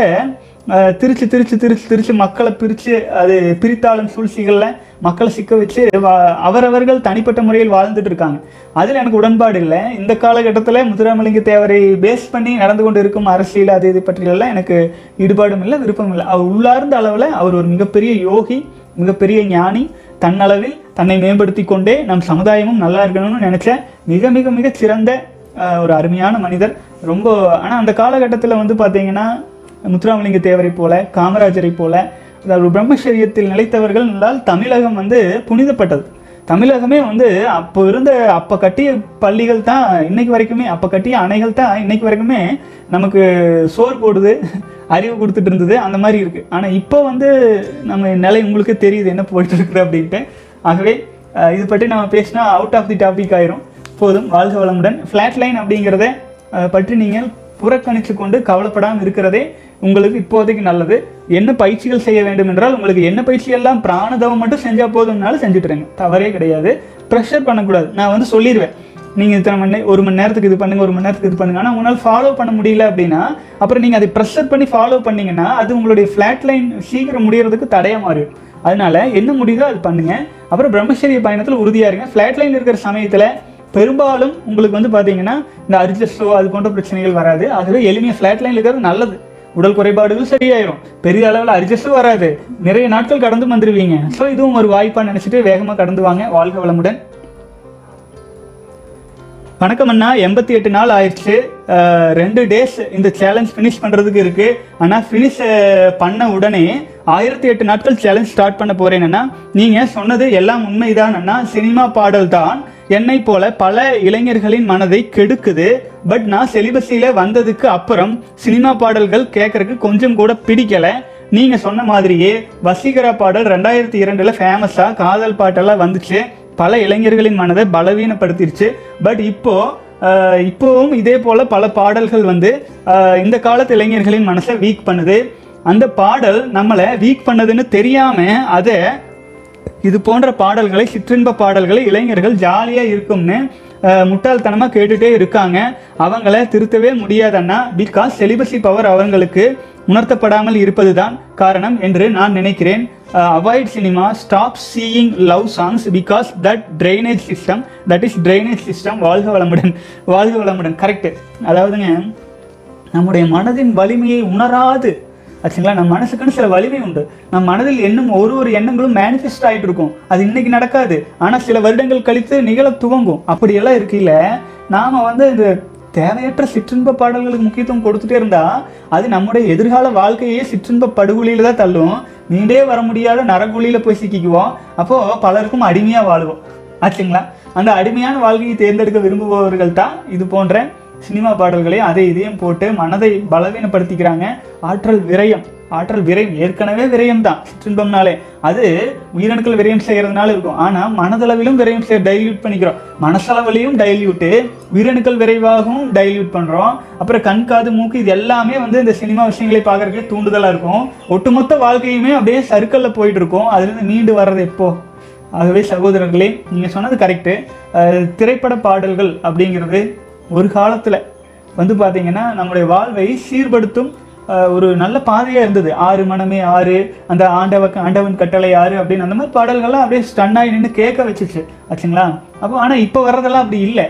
திரிச்சு மக்களை பிரித்து அது பிரித்தாளும் சூழ்ச்சிகளில் மக்களை சிக்க வச்சு அவரவர்கள் தனிப்பட்ட முறையில் வாழ்ந்துட்டு இருக்காங்க. அதில் எனக்கு உடன்பாடு இல்லை. இந்த காலகட்டத்தில் முத்துராமலிங்க தேவரை பேஸ் பண்ணி நடந்து கொண்டு இருக்கும் அரசியல் அது இது பற்றியெல்லாம் எனக்கு ஈடுபாடும் இல்லை, விருப்பம் இல்லை. அவர் உள்ளார்ந்த அளவில் அவர் ஒரு மிகப்பெரிய யோகி, மிகப்பெரிய ஞானி, தன்னளவில் தன்னை மேம்படுத்தி கொண்டே நம் சமுதாயமும் நல்லா இருக்கணும்னு நினைச்ச மிக மிக மிக சிறந்த ஒரு அருமையான மனிதர். ரொம்ப ஆனால் அந்த காலகட்டத்தில் வந்து பார்த்தீங்கன்னா முத்துராமலிங்க தேவரை போல, காமராஜரை போல ஒரு பிரம்மச்சரியத்தில் நிலைத்தவர்கள் என்றால் தமிழகம் வந்து புனிதப்பட்டது. தமிழகமே வந்து அப்போ கட்டிய பள்ளிகள் தான் இன்னைக்கு வரைக்குமே, அப்போ கட்டிய அணைகள் தான் இன்னைக்கு வரைக்குமே நமக்கு சோறு போடுது, அறிவு கொடுத்துட்டு இருந்தது, அந்த மாதிரி இருக்குது. ஆனால் இப்போ வந்து நம்ம நிலை உங்களுக்கு தெரியுது என்ன போயிட்டு இருக்குது அப்படின்ட்டு. ஆகவே இது பற்றி நம்ம பேசினா அவுட் ஆஃப் தி டாபிக் ஆயிரும். போதும். வாழ்க வளமுடன். ஃப்ளாட் லைன் அப்படிங்கிறத பற்றி நீங்கள் புறக்கணித்து கொண்டு கவலைப்படாமல் இருக்கிறதே உங்களுக்கு இப்போதைக்கு நல்லது. என்ன பயிற்சிகள் செய்ய வேண்டும் என்றால் உங்களுக்கு என்ன பயிற்சியெல்லாம் பிராணதவம் மட்டும் செஞ்சால் போதும்னாலும் செஞ்சுட்டுருங்க, தவறே கிடையாது. ப்ரெஷர் பண்ணக்கூடாது. நான் வந்து சொல்லிடுவேன், நீங்கள் இத்தனை 1 மணி நேரத்துக்கு இது பண்ணுங்கள், 1 மணி நேரத்துக்கு இது பண்ணுங்க. ஆனால் உங்களால் ஃபாலோ பண்ண முடியல அப்படின்னா அப்புறம் நீங்கள் அதை ப்ரெஷர் பண்ணி ஃபாலோ பண்ணிங்கன்னா அது உங்களுடைய ஃப்ளாட் லைன் சீக்கிரம் முடிகிறதுக்கு தடையாக மாறிடும். அதனால என்ன முடியுதோ அது பண்ணுங்க. அப்புறம் பிரம்மச்சரிய பயணத்தில் உறுதியாக இருங்க. ஃப்ளாட் லைன் இருக்கிற சமயத்தில் பெரும்பாலும் உங்களுக்கு வந்து பார்த்தீங்கன்னா இந்த அட்ஜஸ்டோ அது போன்ற பிரச்சனைகள் வராது. ஆகவே எளிமையாக ஃப்ளாட் லைன் இருக்கிறது நல்லது. உடல் குறைபாடுகள் சரியாயிரும், பெரிய அளவில் அட்ஜஸ்டும் வராது, நிறைய நாட்கள் கடந்து வந்துடுவீங்க. ஸோ இதுவும் ஒரு வாய்ப்பாக நினச்சிட்டு வேகமாக கடந்து வாங்க. வாழ்க வளமுடன். வணக்கம் அண்ணா, 88 நாள் ஆயிடுச்சு. 2 டேஸ் இந்த சேலஞ்ச் ஃபினிஷ் பண்ணுறதுக்கு இருக்கு. ஆனால் ஃபினிஷ் பண்ண உடனே 1008 நாட்கள் சேலஞ்ச் ஸ்டார்ட் பண்ண போறேன் அண்ணா. நீங்கள் சொன்னது எல்லாம் உண்மைதான் அண்ணா. சினிமா பாடல் தான் என்னை போல பல இளைஞர்களின் மனதை கெடுக்குது. பட் நான் செலிபஸில வந்ததுக்கு அப்புறம் சினிமா பாடல்கள் கேட்கறதுக்கு கொஞ்சம் கூட பிடிக்கல. நீங்க சொன்ன மாதிரியே வசீகரா பாடல் 2002 ஃபேமஸா காதல் பாட்டெல்லாம் வந்துச்சு, பல இளைஞர்களின் மனதை பலவீனப்படுத்திருச்சு. பட் இப்போவும் இதே போல பல பாடல்கள் வந்து இந்த காலத்து இளைஞர்களின் மனசை வீக் பண்ணுது. அந்த பாடல் நம்மளை வீக் பண்ணதுன்னு தெரியாம அதை இது போன்ற பாடல்களை, சிற்றின்ப பாடல்களை இளைஞர்கள் ஜாலியாக இருக்கும்னு முட்டாள்தனமாக கேட்டுகிட்டே இருக்காங்க. அவங்கள திருத்தவே முடியாதன்னா பிகாஸ் செலிபஸி பவர் அவங்களுக்கு உணர்த்தப்படாமல் இருப்பது தான் காரணம் என்று நான் நினைக்கிறேன். Avoid cinema, stop seeing love songs because that drainage system. வாழ்க வளமுடன். வாழ்க வளமுடன். கரெக்டு. அதாவதுங்க, நம்முடைய மனதின் வலிமையை உணராது ஆச்சுங்களா. நம்ம மனசுக்குன்னு சில வலிமை உண்டு. நம்ம மனதில் எண்ணும் ஒரு எண்ணங்களும் மேனிஃபெஸ்ட் ஆகிட்டு இருக்கும். அது இன்னைக்கு நடக்காது, ஆனால் சில வருடங்கள் கழித்து நிகழ துவங்கும். அப்படியெல்லாம் இருக்கையில நாம் வந்து இந்த தேவையற்ற சிற்றின்ப பாடல்களுக்கு முக்கியத்துவம் கொடுத்துட்டே இருந்தா அது நம்முடைய எதிர்கால வாழ்க்கையே சிற்றின்ப படுகொலியில தான் தள்ளும். நீண்டே வர முடியாத நரகுழியில போய் சிக்கிக்குவோம். அப்போ பலருக்கும் அடிமையா வாழ்வோம் ஆச்சுங்களா. அந்த அடிமையான வாழ்க்கையை தேர்ந்தெடுக்க விரும்புபவர்கள் தான் இது போன்ற சினிமா பாடல்களை அதை இதையும் போட்டு மனதை பலவீனப்படுத்திக்கிறாங்க. ஆற்றல் விரயம் ஏற்கனவே விரயம் தான் சிற்றின்பம்னாலே. அது உயிரணுக்கள் விரயம் செய்யறதுனால இருக்கும். ஆனால் மனதளவிலும் விரயம் டைல்யூட் பண்ணிக்கிறோம். மனசளவிலையும் டைல்யூட்டு, உயிரணுக்கள் விரைவாகவும் டைல்யூட் பண்ணுறோம். அப்புறம் கண், காது, மூக்கு இது எல்லாமே வந்து இந்த சினிமா விஷயங்களை பார்க்கறதுக்கு தூண்டுதலாக இருக்கும். ஒட்டுமொத்த வாழ்க்கையுமே அப்படியே சர்க்கிளில் போயிட்டு இருக்கும். அதுலேருந்து மீண்டு வர்றது எப்போ? ஆகவே சகோதரர்களே, நீங்கள் சொன்னது கரெக்டு. திரைப்பட பாடல்கள் அப்படிங்கிறது ஒரு காலத்தில் வந்து பார்த்தீங்கன்னா நம்முடைய வாழ்வை சீர்படுத்தும் ஒரு நல்ல பாதையாக இருந்தது. 6 மனமே 6, அந்த ஆண்டவன் கட்டளை 6 அப்படின்னு அந்த மாதிரி பாடல்கள்லாம் அப்படியே ஸ்டன்னாகி நின்று கேட்க வச்சுச்சு ஆச்சுங்களா. அப்போ ஆனால் இப்போ வர்றதெல்லாம் அப்படி இல்லை.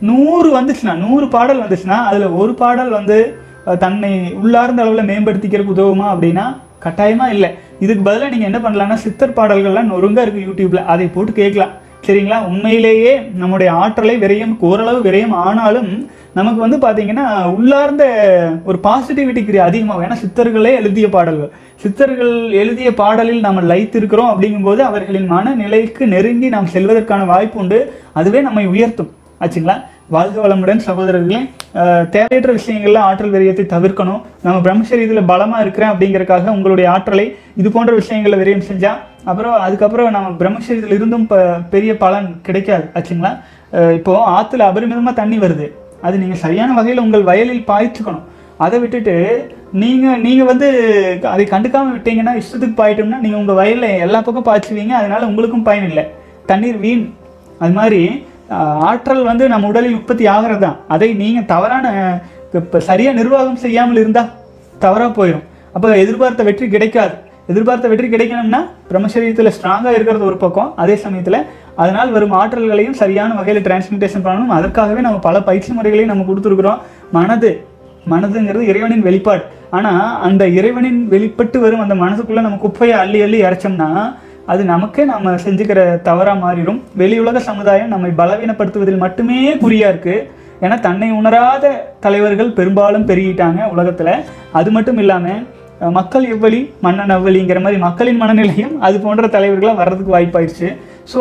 100 வந்துச்சுன்னா 100 பாடல் வந்துச்சுன்னா அதுல ஒரு பாடல் வந்து தன்னை உள்ளார்ந்த அளவுல மேம்படுத்திக்கிறதுக்கு உதவுமா அப்படின்னா கட்டாயமா இல்லை. இதுக்கு பதிலாக நீங்க என்ன பண்ணலாம்னா சித்தர் பாடல்கள்லாம் நொறுங்கா இருக்கு யூடியூப்ல, அதை போட்டு கேட்கலாம். சரிங்களா? உண்மையிலேயே நம்முடைய ஆற்றலை விரயம் ஓரளவு விரயம் ஆனாலும் நமக்கு வந்து பாத்தீங்கன்னா உள்ளார்ந்த ஒரு பாசிட்டிவிட்டி அதிகமாகும். ஏன்னா சித்தர்களே எழுதிய பாடல்கள், சித்தர்கள் எழுதிய பாடலில் நாம் லயித்திருக்கிறோம். அப்படிங்கும்போது அவர்களின் மனநிலைக்கு நெருங்கி நாம் செல்வதற்கான வாய்ப்பு உண்டு. அதுவே நம்மை உயர்த்தும். ஆச்சுங்களா? வாழ்க வளமுடன் சகோதரர்களே. தேவையற்ற விஷயங்கள்ல ஆற்றல் விரயத்தை தவிர்க்கணும். நம்ம பிரம்மச்சரியத்தில் பலமா இருக்கிறேன் அப்படிங்கறதுக்காக உங்களுடைய ஆற்றலை இது போன்ற விஷயங்களை விரயம் செஞ்சா அப்புறம் அதுக்கப்புறம் நம்ம பிரம்மச்சரியத்தில் இருந்தும் பெரிய பலன் கிடைக்காது. ஆச்சுங்களா? இப்போ ஆத்துல அபரிமிதமா தண்ணி வருது, அது நீங்க சரியான வகையில் உங்கள் வயலில் பாய்ச்சுக்கணும். அதை விட்டுட்டு நீங்க வந்து அதை கண்டுக்காம விட்டீங்கன்னா, இஷ்டத்துக்கு பாயிட்டோம்னா நீங்க உங்க வயல்ல எல்லா பக்கம் பாய்ச்சுவீங்க, அதனால உங்களுக்கும் பயன் இல்லை, தண்ணீர் வீண். அது மாதிரி ஆற்றல் வந்து நம்ம உடலில் உற்பத்தி ஆகிறது தான். அதை நீங்க தவறான சரியா நிர்வாகம் செய்யாமல் இருந்தா தவறா போயிடும். அப்போ எதிர்பார்த்த வெற்றி கிடைக்காது. எதிர்பார்த்த வெற்றி கிடைக்கணும்னா பிரம்மச்சரியத்தில் ஸ்ட்ராங்கா இருக்கிறது ஒரு பக்கம், அதே சமயத்துல அதனால் வரும் ஆற்றல்களையும் சரியான வகையில் டிரான்ஸ்மிட்டேஷன் பண்ணணும். அதற்காகவே நம்ம பல பயிற்சி முறைகளையும் நம்ம கொடுத்துருக்குறோம். மனதுங்கிறது இறைவனின் வெளிப்பாடு. ஆனா அந்த இறைவனின் வெளிப்பட்டு வரும் அந்த மனசுக்குள்ள நம்ம குப்பையை அள்ளி அள்ளி இறைச்சோம்னா அது நமக்கே நம்ம செஞ்சுக்கிற தவறா மாறிடும். வெளியுலக சமுதாயம் நம்மை பலவீனப்படுத்துவதில் மட்டுமே குறியா இருக்கு. ஏன்னா தன்னை உணராத தலைவர்கள் பெரும்பாலும் பெருகிட்டாங்க உலகத்துல. அது மட்டும் இல்லாம மக்கள் எவ்வளி மன்னன் அவ்வளிங்கிற மாதிரி மக்களின் மனநிலையும் அது போன்ற தலைவர்களாக வர்றதுக்கு வாய்ப்பாயிருச்சு. ஸோ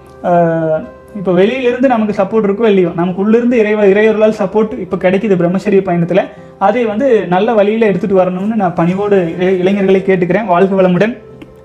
இப்போ வெளியிலிருந்து நமக்கு சப்போர்ட் இருக்கோ இல்லையோ, நமக்கு உள்ளிருந்து இறைவர்களால் சப்போர்ட் இப்போ கிடைக்குது பிரம்மச்சரிய பயணத்தில். அதை வந்து நல்ல வழியில் எடுத்துகிட்டு வரணும்னு நான் பணிவோடு இளைஞர்களை கேட்டுக்கிறேன். வாழ்க வளமுடன்.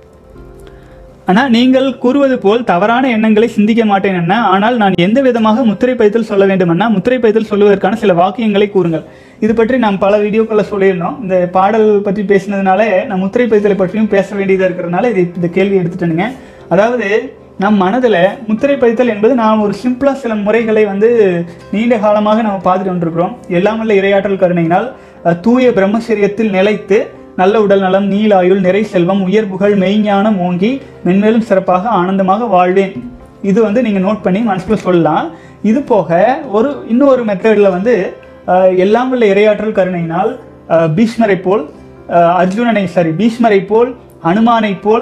ஆனால் நீங்கள் கூறுவது போல் தவறான எண்ணங்களை சிந்திக்க மாட்டேன் என்ன, ஆனால் நான் எந்த விதமாக முத்திரை பதித்தல் சொல்ல வேண்டுமென்னா முத்திரை பதித்தல் சொல்வதற்கான சில வாக்கியங்களை கூறுங்கள். இது பற்றி நாம் பல வீடியோக்களை சொல்லியிருந்தோம். இந்த பாடல் பற்றி பேசினதுனால நான் முத்திரை பதித்தலை பற்றியும் பேச வேண்டியதாக இருக்கிறதுனால இந்த கேள்வி எடுத்துட்டேனுங்க. அதாவது நம் மனதில் முத்திரை பதித்தல் என்பது நாம் ஒரு சிம்பிளாக சில முறைகளை வந்து நீண்ட காலமாக நம்ம பார்த்துட்டு வந்துருக்கிறோம். எல்லாம் வல்ல இறையாற்றல் கருணையினால் தூய பிரம்மச்சரியத்தில் நிலைத்து நல்ல உடல் நலம், நீலாயுள், நிறை செல்வம், உயர் புகழ், மெய்ஞானம் ஓங்கி மென்மேலும் சிறப்பாக ஆனந்தமாக வாழ்வேன். இது வந்து நீங்கள் நோட் பண்ணி மனசுக்குள்ள சொல்லலாம். இது போக இன்னொரு மெத்தடில் வந்து எல்லாம் வல்ல இறையாற்றல் கருணையினால் பீஷ்மரை போல் பீஷ்மரை போல், அனுமானை போல்,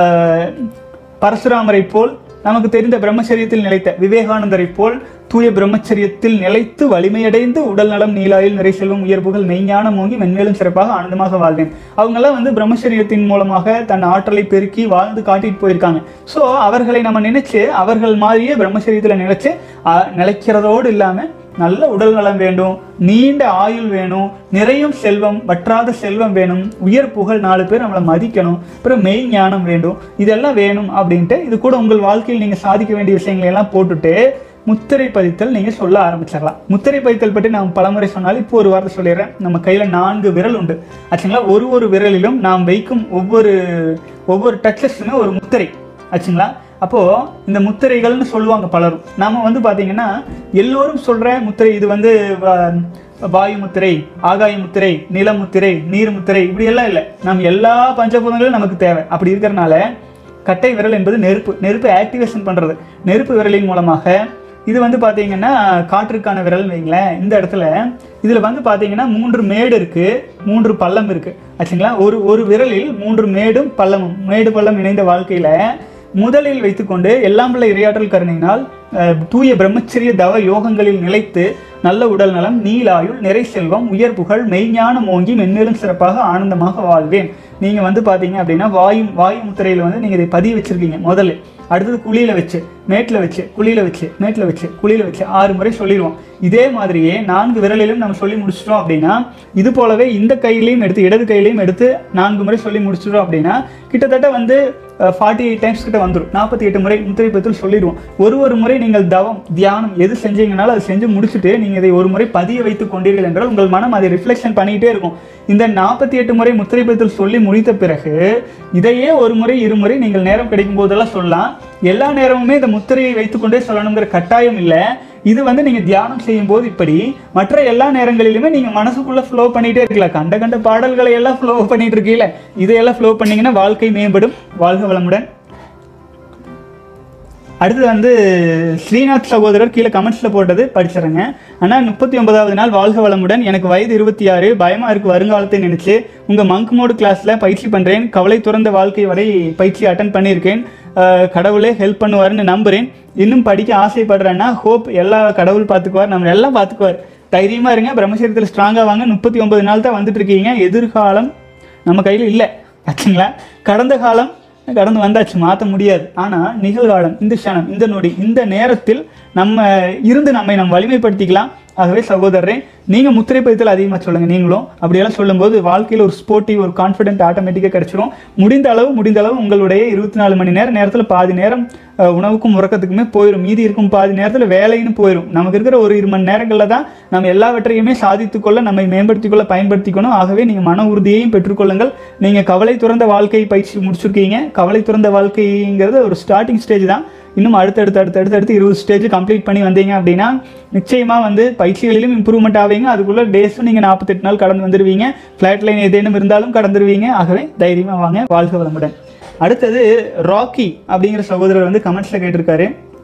பரசுராமரை போல், நமக்கு தெரிந்த பிரம்மச்சரியத்தில் நிலைத்த விவேகானந்தரை போல் தூய பிரம்மச்சரியத்தில் நிலைத்து வலிமையடைந்து உடல் நலம், நீலாயில், நிறை செல்வம், உயர் புகழ், மெய்ஞானம் ஓங்கி மென்மேலும் சிறப்பாக ஆனந்தமாக வாழ்வேன். அவங்கெல்லாம் வந்து பிரம்மச்சரியத்தின் மூலமாக தன் ஆற்றலை பெருக்கி வாழ்ந்து காட்டிட்டு போயிருக்காங்க. ஸோ அவர்களை நம்ம நினைச்சு அவர்கள் மாதிரியே பிரம்மச்சரியத்தில் நிலைக்கிறதோடு இல்லாம நல்ல உடல் நலம் வேண்டும், நீண்ட ஆயுள் வேணும், நிறையும் செல்வம், வற்றாத செல்வம் வேணும், உயர் புகழ், 4 பேர் நம்மளை மதிக்கணும், அப்புறம் மெய் ஞானம் வேண்டும், இதெல்லாம் வேணும் அப்படின்ட்டு இது கூட உங்கள் வாழ்க்கையில் நீங்க சாதிக்க வேண்டிய விஷயங்களை எல்லாம் போட்டுட்டு முத்திரை பதித்தல் நீங்க சொல்ல ஆரம்பிச்சிடலாம். முத்திரை பதித்தல் பற்றி நான் பலமுறை சொன்னாலும் இப்போ ஒரு வார்த்தை சொல்லிடுறேன். நம்ம கையில 4 விரல் உண்டு ஆச்சுங்களா? ஒரு விரலிலும் நாம் வைக்கும் ஒவ்வொரு டச்சஸுமே ஒரு முத்திரை ஆச்சுங்களா? அப்போ இந்த முத்திரைகள்னு சொல்லுவாங்க பலரும். நாம வந்து பாத்தீங்கன்னா எல்லோரும் சொல்ற முத்திரை இது வந்து வாயு முத்திரை, ஆகாய முத்திரை, நில முத்திரை, நீர் முத்திரை, இப்படி எல்லாம் இல்லை. நம்ம எல்லா பஞ்சபூதங்களும் நமக்கு தேவை. அப்படி இருக்கிறனால கட்டை விரல் என்பது நெருப்பு ஆக்டிவேஷன் பண்றது. நெருப்பு விரலின் மூலமாக இது வந்து பாத்தீங்கன்னா காற்றுக்கான விரல் வைங்களேன். இந்த இடத்துல இதுல வந்து பாத்தீங்கன்னா 3 மேடு இருக்கு, 3 பள்ளம் இருக்கு ஆச்சுங்களா? ஒரு விரலில் 3 மேடும் பள்ளமும், மேடு பள்ளம் இணைந்த வாழ்க்கையில முதலில் வைத்துக்கொண்டு எல்லாம் வல்ல இறையாற்றல் கருணையினால் தூய பிரம்மச்சரிய தவ யோகங்களில் நிலைத்து நல்ல உடல் நலம், நீலாயுள், நிறை செல்வம், உயர் புகழ், மெய்ஞானம் ஓங்கி மென்மேலும் சிறப்பாக ஆனந்தமாக வாழ்வேன். நீங்க வந்து பாத்தீங்க அப்படின்னா வாயு முத்திரையில வந்து நீங்க இதை பதிய வச்சிருக்கீங்க. முதல்ல அடுத்தது குழியில வச்சு, மேட்ல வச்சு, குழியில வச்சு, மேட்ல வச்சு, குழியில வச்சு 6 முறை சொல்லிடுவோம். இதே மாதிரியே 4 விரலிலும் நம்ம சொல்லி முடிச்சிட்டோம் அப்படின்னா இது போலவே இந்த கையிலையும் எடுத்து இடது கையிலையும் எடுத்து 4 முறை சொல்லி முடிச்சிட்டோம் அப்படின்னா கிட்டத்தட்ட வந்து 48 டைம்ஸ் கிட்ட வந்துடும். 48 முறை முத்திரை பதித்தல் சொல்லிடுவோம். ஒரு முறை நீங்கள் தவம், தியானம் எது செஞ்சீங்கனாலும் அதை செஞ்சு முடிச்சுட்டு நீங்க இதை ஒரு முறை பதிய வைத்துக் கொண்டீர்கள் என்றால் உங்கள் மனம் அதை ரிஃப்ளெக்ஷன் பண்ணிட்டே இருக்கும். இந்த 48 முறை முத்திரை பதித்தல் சொல்லி முடித்த பிறகு இதையே ஒரு முறை 2 முறை நீங்கள் நேரம் கிடைக்கும் போதெல்லாம் சொல்லலாம். எல்லா நேரமுமே இந்த முத்திரையை வைத்துக்கொண்டே சொல்லணுங்கிற கட்டாயம் இல்லை. இது வந்து நீங்க தியானம் செய்யும் போது இப்படி, மற்ற எல்லா நேரங்களிலுமே நீங்க மனசுக்குள்ள ஃப்ளோ பண்ணிட்டே இருக்கலாம். கண்ட பாடல்களை எல்லாம் ஃப்ளோ பண்ணிட்டு இருக்கீங்கள, இதையெல்லாம் ஃப்ளோ பண்ணீங்கன்னா வாழ்க்கை மேம்படும். வாழ்க வளமுடன். அடுத்தது வந்து ஸ்ரீநாத் சகோதரர் கீழே கமெண்ட்ஸில் போட்டது படிச்சிடுறேங்க. ஆனால் 39வது நாள் வாழ்க வளமுடன். எனக்கு வயது 26, பயமாக இருக்குது வருங்காலத்தை நினச்சி. உங்கள் மங்க் மோடு கிளாஸில் பயிற்சி பண்ணுறேன். கவலை துறந்த வாழ்க்கை வரை பயிற்சி அட்டன் பண்ணியிருக்கேன். கடவுளே ஹெல்ப் பண்ணுவார்னு நம்புகிறேன். இன்னும் படிக்க ஆசைப்படுறேன்னா ஹோப் எல்லா கடவுள் பார்த்துக்குவார், நம்ம எல்லாம் பார்த்துக்குவார். தைரியமாக இருங்க, பிரம்மச்சரியத்தில் ஸ்ட்ராங்காக வாங்க. 39 நாள் தான் வந்துட்டு இருக்கீங்க. எதிர்காலம் நம்ம கையில் இல்லை ஆச்சுங்களா. கடந்த காலம் கடந்து வந்தாச்சு, மாற்ற முடியாது. ஆனால் நிகழ்காலம், இந்த க்ஷணம், இந்த நொடி, இந்த நேரத்தில் நம்ம நம்மை வலிமைப்படுத்திக்கலாம். ஆகவே சகோதரரே, நீங்கள் முத்திரை பதித்தல் அதிகமாக சொல்லுங்கள். நீங்களும் அப்படியெல்லாம் சொல்லும்போது வாழ்க்கையில் ஒரு ஸ்போர்ட்டிவ், ஒரு கான்ஃபிடென்ட் ஆட்டோமேட்டிக்காக கிடைச்சிரும். முடிந்த அளவு உங்களுடைய 24 மணி நேரத்தில் பாதி நேரம் உணவுக்கும் உறக்கத்துக்குமே போயிடும். மீதி இருக்கும் பாதி நேரத்தில் வேலைன்னு போயிடும். நமக்கு இருக்கிற ஒரு 2 மணி நேரங்களில் தான் நம்ம எல்லாவற்றையுமே சாதித்துக்கொள்ள, நம்மை மேம்படுத்திக்கொள்ள பயன்படுத்திக்கணும். ஆகவே நீங்கள் மன உறுதியையும் பெற்றுக்கொள்ளுங்கள். நீங்கள் கவலை துறந்த வாழ்க்கை பயிற்சி முடிச்சிருக்கீங்க. கவலை துறந்த வாழ்க்கைங்கிறது ஒரு ஸ்டார்டிங் ஸ்டேஜ் தான். இன்னும் அடுத்தடுத்து 20 ஸ்டேஜ் கம்ப்ளீட் பண்ணி வந்தீங்க அப்படின்னா நிச்சயமாக வந்து பயிற்சிகளிலும் இம்ப்ரூவ்மெண்ட் ஆவீங்க. அதுக்குள்ளே டேஸும் நீங்கள் 48 நாள் கடந்து வந்துடுவீங்க. ஃப்ளாட் லைன் ஏதேனும் இருந்தாலும் கடந்துருவீங்க. ஆகவே தைரியமாக வாங்க. வாழ்க வளமுடன். அடுத்தது ராக்கி அப்படிங்கிற சகோதரர் வந்து கமெண்ட்ஸில் கேட்டிருக்காரு.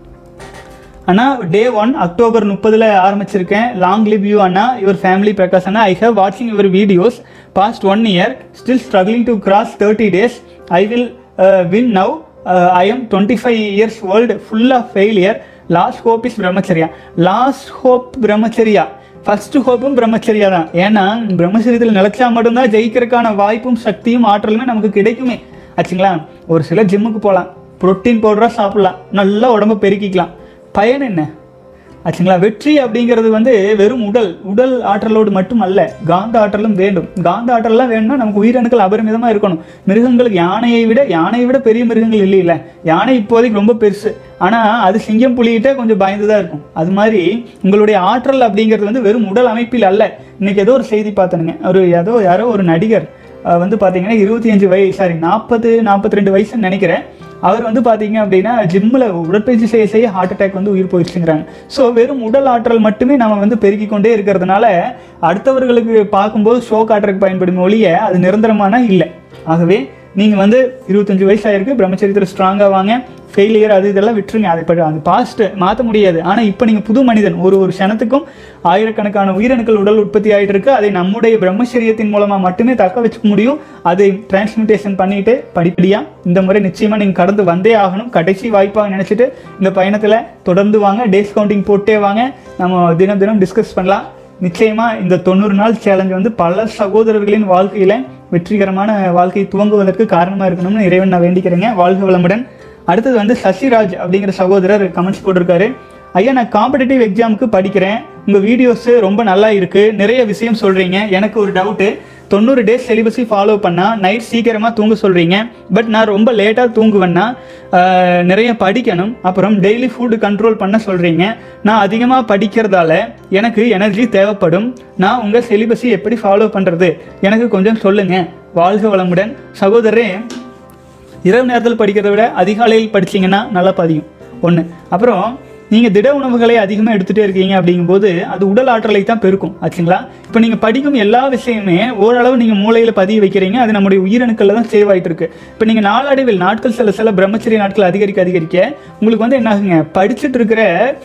அண்ணா, டே 1 அக்டோபர் 30 ஆரம்பிச்சிருக்கேன். லாங் லிவ் யூ அண்ணா, யுவர் ஃபேமிலி பிரகாஷ் அண்ணா. ஐ ஹவ் வாட்சிங் your videos past 1 year, still struggling to cross 30 days. I will win now. I am 25 years old, full of failure. Last hope is brahmacharya. Last hope brahmacharya. First ஹோப்பும் பிரம்மச்சரியா தான். ஏன்னா பிரம்மச்சரியத்தில் நிலைச்சா மட்டும்தான் ஜெயிக்கிறதுக்கான வாய்ப்பும் சக்தியும் ஆற்றலுமே நமக்கு கிடைக்குமே ஆச்சுங்களா. ஒரு சில ஜிம்முக்கு போகலாம், புரோட்டீன் பவுடராக சாப்பிடலாம், நல்லா உடம்பை பெருக்கிக்கலாம். பயன் என்ன ஆச்சுங்களா. வெற்றி அப்படிங்கிறது வந்து வெறும் உடல் ஆற்றலோடு மட்டும் அல்ல, காந்த ஆற்றலும் வேண்டும். காந்த ஆற்றலாம் வேணும்னா நமக்கு உயிரணுக்கள் அபரிமிதமாக இருக்கணும். மிருகங்களுக்கு யானையை விட பெரிய மிருகங்கள் இல்லையில. யானை இப்போதைக்கு ரொம்ப பெருசு, ஆனால் அது சிங்கம் புலிகிட்ட கொஞ்சம் பயந்து தான் இருக்கும். அது மாதிரி உங்களுடைய ஆற்றல் அப்படிங்கிறது வந்து வெறும் உடல் அமைப்பில் அல்ல. இன்னைக்கு ஏதோ ஒரு செய்தி பார்த்தனுங்க, யாரோ ஒரு நடிகர் வந்து பார்த்தீங்கன்னா 42 வயசுன்னு நினைக்கிறேன். அவர் வந்து பார்த்தீங்க அப்படின்னா ஜிம்மில் உடற்பயிற்சி செய்ய ஹார்ட் அட்டாக் வந்து உயிர் போயிடுச்சுங்கிறாங்க. ஸோ வெறும் உடல் ஆற்றல் மட்டுமே நம்ம வந்து பெருக்கி கொண்டே இருக்கிறதுனால அடுத்தவர்களுக்கு பார்க்கும்போது ஷோ காட்டுறதுக்கு பயன்படும் ஒழிய அது நிரந்தரமான இல்லை. ஆகவே நீங்கள் வந்து 25 வயசு ஆயிருக்கு, பிரம்மச்சரியத்தில் ஸ்ட்ராங்காக வாங்க. ஃபெயிலியர் அது இதெல்லாம் விட்டுருங்க. அது பாஸ்ட் மாற்ற முடியாது. ஆனால் இப்போ நீங்கள் புது மனிதன். ஒரு க்ஷணத்துக்கும் ஆயிரக்கணக்கான உயிரணுக்கள் உடல் உற்பத்தி ஆகிட்டு இருக்கு. அதை நம்முடைய பிரம்மச்சரியத்தின் மூலமாக மட்டுமே தக்க வச்சுக்க முடியும். அதை டிரான்ஸ்மியூட்டேஷன் பண்ணிட்டு படிப்படியாக இந்த முறை நிச்சயமாக நீங்கள் கடந்து வந்தே ஆகணும். கடைசி வாய்ப்பாக நினச்சிட்டு இந்த பயணத்தில் தொடர்ந்து வாங்க. டேஸ் கவுண்டிங் போட்டே வாங்க. நம்ம தினம் டிஸ்கஸ் பண்ணலாம். நிச்சயமாக இந்த 90 நாள் சேலஞ்ச் வந்து பல சகோதரர்களின் வாழ்க்கையில் வெற்றிகரமான வாழ்க்கை துவங்குவதற்கு காரணமாக இருக்கணும்னு இறைவன் நான் வேண்டிக்கிறேங்க. வாழ்க வளமுடன். அடுத்தது வந்து சசிராஜ் அப்படிங்கிற சகோதரர் கமெண்ட்ஸ் போட்டிருக்காரு. ஐயா, நான் காம்படிட்டிவ் எக்ஸாமுக்கு படிக்கிறேன். உங்கள் வீடியோஸு ரொம்ப நல்லா இருக்குது, நிறைய விஷயம் சொல்கிறீங்க. எனக்கு ஒரு டவுட்டு, 90 டேஸ் சிலிபஸை ஃபாலோ பண்ணால் நைட் சீக்கிரமாக தூங்க சொல்கிறீங்க. பட் நான் ரொம்ப லேட்டாக தூங்குவேன்னா நிறைய படிக்கணும். அப்புறம் டெய்லி ஃபுட்டு கண்ட்ரோல் பண்ண சொல்கிறீங்க. நான் அதிகமாக படிக்கிறதால எனக்கு எனர்ஜி தேவைப்படும். நான் உங்கள் சிலிபஸை எப்படி ஃபாலோ பண்ணுறது எனக்கு கொஞ்சம் சொல்லுங்கள். வாழ்க வளமுடன். சகோதரரே, இரவு நேரத்தில் படிக்கிறத விட அதிகாலையில் படிச்சிங்கன்னா நல்லா பதியும் ஒன்று. அப்புறம் நீங்கள் திட உணவுகளை அதிகமாக எடுத்துகிட்டே இருக்கீங்க அப்படிங்கும்போது அது உடல் ஆற்றலை தான் பெருக்கும் ஆச்சுங்களா. இப்போ நீங்கள் படிக்கும் எல்லா விஷயமே ஓரளவு நீங்கள் மூளையில் பதிய வைக்கிறீங்க. அது நம்முடைய உயிரணுக்களில் தான் சேவ் ஆகிட்டு இருக்கு. இப்போ நீங்கள் நாளடைவில் நாட்கள் சில பிரம்மச்சரிய நாட்கள் அதிகரிக்க உங்களுக்கு வந்து என்ன ஆகுங்க, படிச்சுட்டு இருக்கிற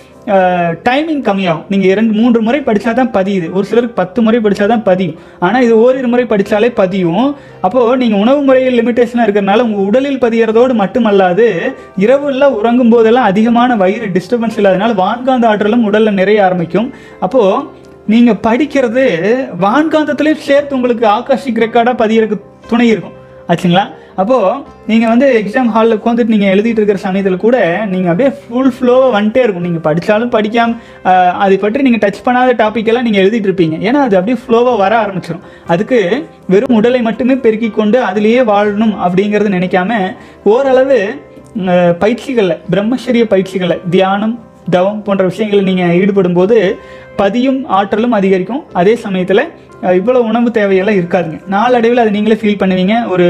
டைமிங் கம்மியாகும். நீங்கள் 2-3 முறை படித்தா தான் பதியுது. ஒரு சிலருக்கு 10 முறை படித்தா தான் பதியும். ஆனால் இது ஓரிரு முறை படித்தாலே பதியும். அப்போது நீங்கள் உணவு முறையில் லிமிட்டேஷனாக இருக்கிறதுனால உங்கள் உடலில் பதிகிறதோடு மட்டுமல்லாது இரவுல உறங்கும் போதெல்லாம் அதிகமான வயிறு டிஸ்டர்பன்ஸ் இல்லாதனால வான்காந்த ஆற்றலும் உடலில் நிறைய ஆரம்பிக்கும். அப்போது நீங்கள் படிக்கிறது வான்காந்தத்துலேயும் சேர்த்து உங்களுக்கு ஆகாஷிக் ரெக்கார்டாக பதிகிறதுக்கு துணை இருக்கும் ஆச்சுங்களா. அப்போது நீங்கள் வந்து எக்ஸாம் ஹாலில் உட்காந்துட்டு நீங்கள் எழுதிட்டு இருக்கிற சமயத்தில் கூட நீங்கள் அப்படியே ஃபுல் ஃப்ளோவாக வந்துட்டே இருக்கும். நீங்கள் படித்தாலும் படிக்காமல் அதை பற்றி நீங்கள் டச் பண்ணாத டாப்பிக்கெல்லாம் நீங்கள் எழுதிட்டு இருப்பீங்க. ஏன்னா அது அப்படியே ஃப்ளோவாக வர ஆரம்பிச்சிடும். அதுக்கு வெறும் உடலை மட்டுமே பெருக்கி கொண்டு அதிலேயே வாழணும் அப்படிங்கிறது நினைக்காம ஓரளவு பயிற்சிகளில், பிரம்மச்சரிய பயிற்சிகளில், தியானம், தவம் போன்ற விஷயங்களில் நீங்கள் ஈடுபடும் போது பதியும் ஆற்றலும் அதிகரிக்கும். அதே சமயத்தில் இவ்வளோ உணவு தேவையெல்லாம் இருக்காதுங்க. நாளடைவில் அதை நீங்களே ஃபீல் பண்ணுவீங்க. ஒரு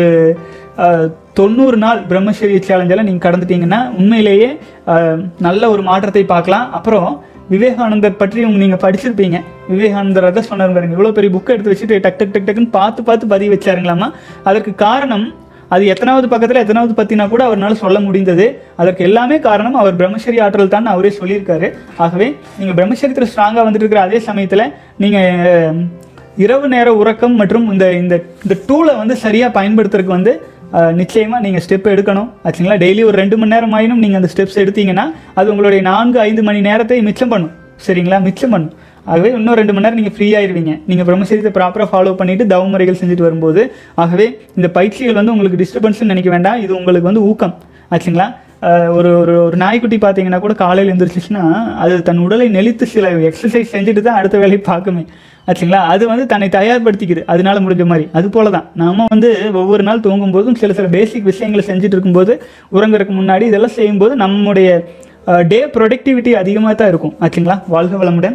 90 நாள் பிரம்மச்சரிய சேலஞ்செல்லாம் நீங்கள் கடந்துட்டீங்கன்னா உண்மையிலேயே நல்ல ஒரு மாற்றத்தை பார்க்கலாம். அப்புறம் விவேகானந்தர் பற்றி நீங்கள் படிச்சிருப்பீங்க. விவேகானந்தர் அதை சொன்னார் பாருங்க, இவ்வளோ பெரிய புக்கை எடுத்து வச்சுட்டு டக்குன்னு பார்த்து பதிய வச்சாருங்களாமா. அதற்கு காரணம் அது எத்தனாவது பக்கத்தில் எத்தனாவது பத்தினா கூட அவரால் சொல்ல முடிந்தது. அதற்கு எல்லாமே காரணம் அவர் பிரம்மச்சரிய ஆற்றல் தான் அவரே சொல்லியிருக்காரு. ஆகவே நீங்கள் பிரம்மச்சரியத்தில் ஸ்ட்ராங்காக வந்துட்டு இருக்கிற அதே சமயத்தில் நீங்கள் இரவு நேர உறக்கம் மற்றும் இந்த இந்த டூலை வந்து சரியாக பயன்படுத்துறதுக்கு வந்து நிச்சயமாக நீங்கள் ஸ்டெப் எடுக்கணும் ஆச்சுங்களா. டெய்லி ஒரு 2 மணி நேரம் ஆயினும் நீங்கள் அந்த ஸ்டெப்ஸ் எடுத்தீங்கன்னா அது உங்களுடைய 4-5 மணி நேரத்தை மிச்சம் பண்ணும். சரிங்களா, மிச்சம் பண்ணும். ஆகவே இன்னும் 2 மணி நேரம் நீங்கள் ஃப்ரீ ஆயிடுவீங்க நீங்கள் பிரம்மச்சரியத்தை ப்ராப்பராக ஃபாலோ பண்ணிட்டு தவ முறைகள் செஞ்சுட்டு வரும்போது. ஆகவே இந்த பயிற்சிகள் வந்து உங்களுக்கு டிஸ்டர்பன்ஸ்னு நினைக்க வேண்டாம், இது உங்களுக்கு வந்து ஊக்கம் ஆச்சுங்களா. ஒரு ஒரு ஒரு நாய்க்குட்டி பார்த்தீங்கன்னா கூட காலையில் எழுந்திரிச்சிச்சுன்னா அது தன் உடலை நெளித்து சில எக்ஸசைஸ் செஞ்சுட்டு தான் அடுத்த வேலையை பார்க்குமே ஆச்சுங்களா. அது வந்து தன்னை தயார்படுத்திக்குது அதனால முடிஞ்ச மாதிரி. அது போல தான் நாம வந்து ஒவ்வொரு நாள் தூங்கும்போதும் சில பேசிக் விஷயங்களை செஞ்சுட்டு இருக்கும்போது உறங்குறதுக்கு முன்னாடி இதெல்லாம் செய்யும்போது நம்முடைய டே ப்ரொடக்டிவிட்டி அதிகமாக தான் இருக்கும் ஆச்சுங்களா. வாழ்க வளமுடன்.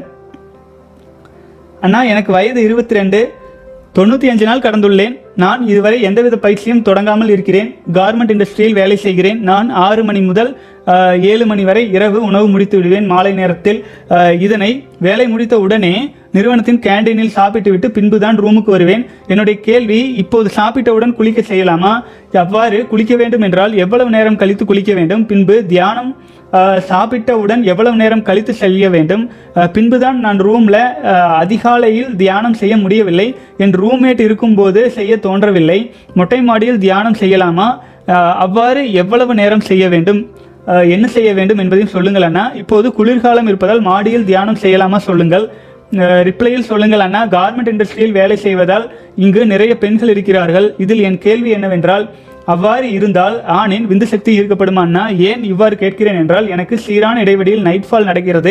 அண்ணா, எனக்கு வயது 22, 95 நாள் கடந்துள்ளேன். நான் இதுவரை எந்தவித பயிற்சியும் தொடங்காமல் இருக்கிறேன். கார்மெண்ட் இண்டஸ்ட்ரியில் வேலை செய்கிறேன். நான் 6 மணி முதல் 7 மணி வரை இரவு உணவு முடித்து விடுவேன் மாலை நேரத்தில். இதனை வேலை முடித்த உடனே நிறுவனத்தின் கேண்டீனில் சாப்பிட்டு விட்டு பின்பு தான் ரூமுக்கு வருவேன். என்னுடைய கேள்வி, இப்போது சாப்பிட்டவுடன் குளிக்க செய்யலாமா? அவ்வாறு குளிக்க வேண்டும் என்றால் எவ்வளவு நேரம் கழித்து குளிக்க வேண்டும்? பின்பு தியானம் சாப்பிட்டவுடன் எவ்வளவு நேரம் கழித்து செய்ய வேண்டும்? பின்புதான் நான் ரூம்ல அதிகாலையில் தியானம் செய்ய முடியவில்லை. என் ரூம்மேட் இருக்கும்போது செய்ய தோன்றவில்லை. மொட்டை மாடியில் தியானம் செய்யலாமா? அவ்வாறு எவ்வளவு நேரம் செய்ய வேண்டும்? என்ன செய்ய வேண்டும் என்பதையும் சொல்லுங்கள் அண்ணா. இப்போது குளிர்காலம் இருப்பதால் மாடியில் தியானம் செய்யலாமா சொல்லுங்கள். ரிப்ளையில் சொல்லுங்கள் அண்ணா. கார்மெண்ட் இண்டஸ்ட்ரியில் வேலை செய்வதால் இங்கு நிறைய பெண்கள் இருக்கிறார்கள். இதில் என் கேள்வி என்னவென்றால், அவ்வாறு இருந்தால் ஆணின் விந்து சக்தி ஈர்க்கப்படுமா அண்ணா? ஏன் இவ்வாறு கேட்கிறேன் என்றால், எனக்கு சீரான இடைவெளியில் நைட் ஃபால் நடக்கிறது.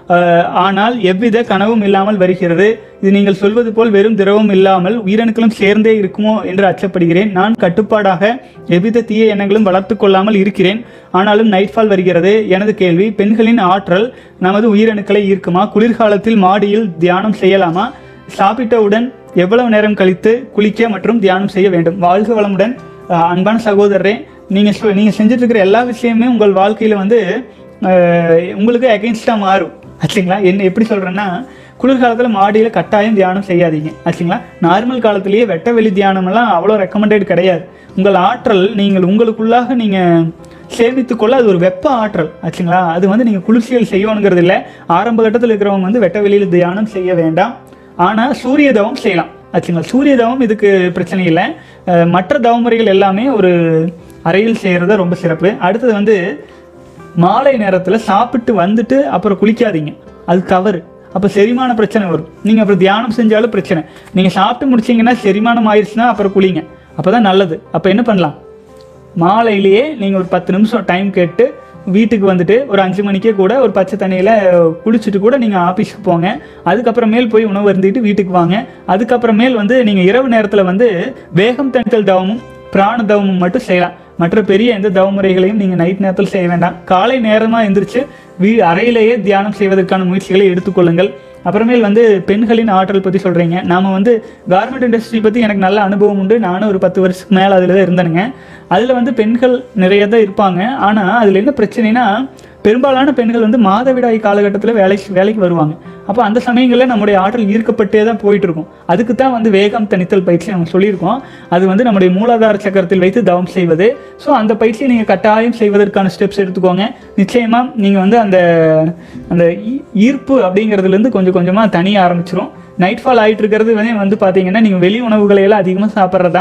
ஆனால் எவ்வித கனவும் இல்லாமல் வருகிறது. இது நீங்கள் சொல்வது போல் வெறும் திரவம் இல்லாமல் உயிரணுக்களும் சேர்ந்தே இருக்குமோ என்று அச்சப்படுகிறேன். நான் கட்டுப்பாடாக எவ்வித தீய எண்ணங்களும் வளர்த்து கொள்ளாமல் இருக்கிறேன். ஆனாலும் நைட் ஃபால் வருகிறது. எனது கேள்வி, பெண்களின் ஆற்றல் நமது உயிரணுக்களை ஈர்க்குமா? குளிர்காலத்தில் மாடியில் தியானம் செய்யலாமா? சாப்பிட்டவுடன் எவ்வளவு நேரம் கழித்து குளிக்க மற்றும் தியானம் செய்ய வேண்டும்? வாழ்க வளமுடன். அன்பான சகோதரரே, நீங்கள் செஞ்சுட்டு இருக்கிற எல்லா விஷயமே உங்கள் வாழ்க்கையில் வந்து உங்களுக்கு அகெயின்ஸ்டாக மாறும் ஆச்சுங்களா. என்ன எப்படி சொல்கிறேன்னா, குளிர்காலத்தில் மாடியில் கட்டாயம் தியானம் செய்யாதீங்க ஆச்சுங்களா. நார்மல் காலத்திலேயே வெட்ட வெளி தியானமெல்லாம் அவ்வளோ ரெக்கமெண்டட் கிடையாது. உங்கள் ஆற்றல் நீங்கள் உங்களுக்குள்ளாக நீங்கள் சேமித்துக்கொள்ள அது ஒரு வெப்ப ஆற்றல் ஆச்சுங்களா. அது வந்து நீங்கள் குளிர்ச்சிகள் செய்யணுங்கிறது இல்லை. ஆரம்ப கட்டத்தில் இருக்கிறவங்க வந்து வெட்ட வெளியில் தியானம் செய்ய வேண்டாம். ஆனால் சூரிய தவம் செய்யலாம் ஆச்சுங்களா. சூரிய தவம் இதுக்கு பிரச்சனை இல்லை. மற்ற தவமுறைகள் எல்லாமே ஒரு அறையில் செய்கிறது ரொம்ப சிறப்பு. அடுத்தது வந்து மாலை நேரத்தில் சாப்பிட்டு வந்துட்டு அப்புறம் குளிக்காதீங்க, அது தவறு. அப்போ செரிமான பிரச்சனை வரும். நீங்கள் அப்புறம் தியானம் செஞ்சாலும் பிரச்சனை. நீங்கள் சாப்பிட்டு முடிச்சிங்கன்னா செரிமானம் ஆயிடுச்சுன்னா அப்புறம் குளிங்க, அப்போ தான் நல்லது. அப்போ என்ன பண்ணலாம், மாலையிலேயே நீங்கள் ஒரு 10 நிமிஷம் டைம் கேட்டு வீட்டுக்கு வந்துட்டு ஒரு 5 மணிக்கே கூட ஒரு பச்சை தண்ணியில் குளிச்சுட்டு கூட நீங்கள் ஆஃபீஸுக்கு போங்க. அதுக்கப்புறமேல் போய் உணவு இருந்துட்டு வீட்டுக்கு வாங்க. அதுக்கப்புறமேல் வந்து நீங்கள் இரவு நேரத்தில் வந்து வேகம் தணித்தல் தவமும் பிராண தவமும் மட்டும் செய்யலாம். மற்ற பெரிய எந்த தவமுறைகளையும் நீங்கள் நைட் நேரத்தில் செய்ய வேண்டாம். காலை நேரமாக எந்திரிச்சு அறையிலேயே தியானம் செய்வதற்கான முயற்சிகளை எடுத்துக்கொள்ளுங்கள். அப்புறமேல் வந்து பெண்களின் ஆற்றல் பற்றி சொல்கிறீங்க. நாம் வந்து கார்மெண்ட் இண்டஸ்ட்ரி பற்றி எனக்கு நல்ல அனுபவம் உண்டு. நானும் ஒரு 10 வருஷத்துக்கு மேலே அதில் தான் இருந்தேனுங்க. அதில் வந்து பெண்கள் நிறைய தான் இருப்பாங்க. ஆனால் அதில் என்ன பிரச்சனைனா, பெரும்பாலான பெண்கள் வந்து மாதவிடாய் காலகட்டத்தில் வேலைக்கு வருவாங்க. அப்போ அந்த சமயங்களில் நம்முடைய ஆற்றல் ஈர்க்கப்பட்டே தான் போயிட்டு இருக்கும். அதுக்கு தான் வந்து வேகம் தணித்தல் பயிற்சி நம்ம சொல்லியிருக்கோம். அது வந்து நம்முடைய மூலாதார சக்கரத்தில் வைத்து தவம் செய்வது. ஸோ அந்த பயிற்சியை நீங்கள் கட்டாயம் செய்வதற்கான ஸ்டெப்ஸ் எடுத்துக்கோங்க. நிச்சயமாக நீங்கள் வந்து அந்த ஈர்ப்பு அப்படிங்கிறதுலேருந்து கொஞ்சம் கொஞ்சமாக தனியாக ஆரம்பிச்சிடும். நைட் ஃபால் ஆகிட்டு இருக்கிறது வந்து பார்த்தீங்கன்னா, நீங்கள் வெளி உணவுகளை எல்லாம் அதிகமாக சாப்பிட்றதா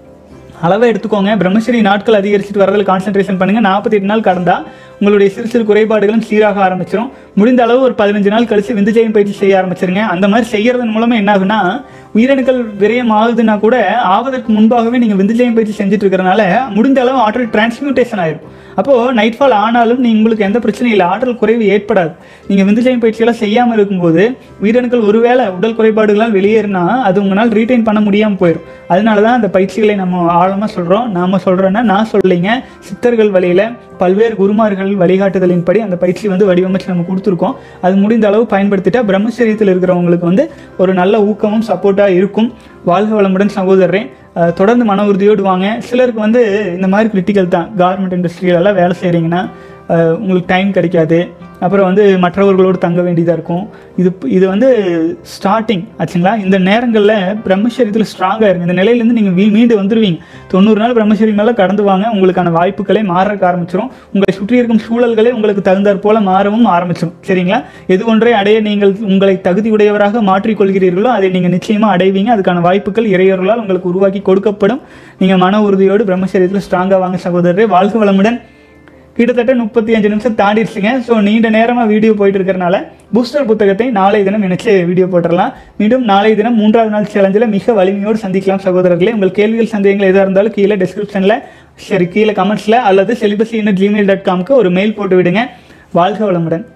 அளவை எடுத்துக்கோங்க. பிரம்மச்சரி நாட்கள் அதிகரிச்சுட்டு வரதில் கான்சென்ட்ரேஷன் பண்ணுங்கள். 48 நாள் கடந்தால் உங்களுடைய சிறு குறைபாடுகளும் சீராக ஆரம்பிச்சிடும். முடிந்த அளவு ஒரு 15 நாள் கழிச்சு விந்துஜயம் பயிற்சி செய்ய ஆரம்பிச்சிருங்க. அந்த மாதிரி செய்யறதன் மூலமாக என்ன ஆகுனா, உயிரணுக்கள் விரயம் ஆகுதுன்னா கூட ஆவதற்கு முன்பாகவே நீங்கள் விந்துஜயம் பயிற்சி செஞ்சுட்டு இருக்கிறனால முடிந்த அளவு ஆற்றல் டிரான்ஸ்மியூட்டேஷன் ஆயிடும். அப்போது நைட் ஃபால் ஆனாலும் உங்களுக்கு எந்த பிரச்சனையும் இல்லை, ஆற்றல் குறைவு ஏற்படாது. நீங்கள் விந்துஜயம் பயிற்சியெல்லாம் செய்யாமல் இருக்கும்போது உயிரணுக்கள் ஒருவேளை உடல் குறைபாடுகளால் வெளியேறினா அது உங்களால் ரீட்டைன் பண்ண முடியாமல் போயிடும். அதனால தான் அந்த பயிற்சிகளை நம்ம ஆழமாக சொல்கிறோம். நாம் சொல்கிறோன்னா நான் சொல்லிங்க, சித்தர்கள் வழியில் பல்வேறு குருமார்கள் வழிகாட்டுதலின்படி அந்த பயிற்சி வந்து வடிவமைச்சு நம்ம கொடுத்துருக்கோம். அது முடிந்த அளவு பயன்படுத்திட்டா பிரம்மச்சரியத்தில் இருக்கிறவங்களுக்கு வந்து ஒரு நல்ல ஊக்கமும் சப்போர்ட்டாக இருக்கும். வாழ்க வளமுடன் சகோதரரே. தொடர்ந்து மன உறுதியோடு வாங்க. சிலருக்கு வந்து இந்த மாதிரி கிரிட்டிக்கல் தான். கார்மெண்ட் இண்டஸ்ட்ரியெல்லாம் வேலை செய்கிறீங்கன்னா உங்களுக்கு டைம் கிடைக்காது, அப்புறம் வந்து மற்றவர்களோடு தங்க வேண்டியதாக இருக்கும். இது வந்து ஸ்டார்டிங் ஆச்சுங்களா. இந்த நேரங்களில் பிரம்மச்சரியத்தில் ஸ்ட்ராங்காக இருங்க. இந்த நிலையிலேருந்து நீங்கள் மீண்டு வந்துடுவீங்க. 90 நாள் பிரம்மச்சரியம் மேலே கடந்து வாங்க. உங்களுக்கான வாய்ப்புகளே மாறக்க ஆரம்பிச்சிடும். உங்களை சுற்றி இருக்கும் சூழல்களே உங்களுக்கு தகுந்தாற் போல மாறவும் ஆரம்பிச்சிடும். சரிங்களா. எது ஒன்றை அடைய நீங்கள் உங்களை தகுதியுடையவராக மாற்றிக்கொள்கிறீர்களோ அதை நீங்கள் நிச்சயமாக அடைவீங்க. அதுக்கான வாய்ப்புகள் இறையொருளால் உங்களுக்கு உருவாக்கி கொடுக்கப்படும். நீங்கள் மன உறுதியோடு பிரம்மச்சரியத்தில் ஸ்ட்ராங்காக வாங்க சகோதரரே. வாழ்க வளமுடன். கிட்டத்தட்ட 35 நிமிஷம் தாண்டிடுச்சுங்க. ஸோ நீண்ட நேரமாக வீடியோ போயிட்டு இருக்கிறனால பூஸ்டர் புத்தகத்தை நாளை தினம் நினைச்சு வீடியோ போட்டுடலாம். மீண்டும் நாளை தினம் 3வது நாள் சேலஞ்சில் மிக வலிமையோடு சந்திக்கலாம் சகோதரர்களே. உங்கள் கேள்விகள் சந்தேகங்கள் எதாக இருந்தாலும் கீழே டிஸ்கிரிப்ஷனில் கீழே கமெண்ட்ஸில் அல்லது celibacy@gmail.com ஒரு மெயில் போட்டு விடுங்க. வாழ்க வளமுடன்.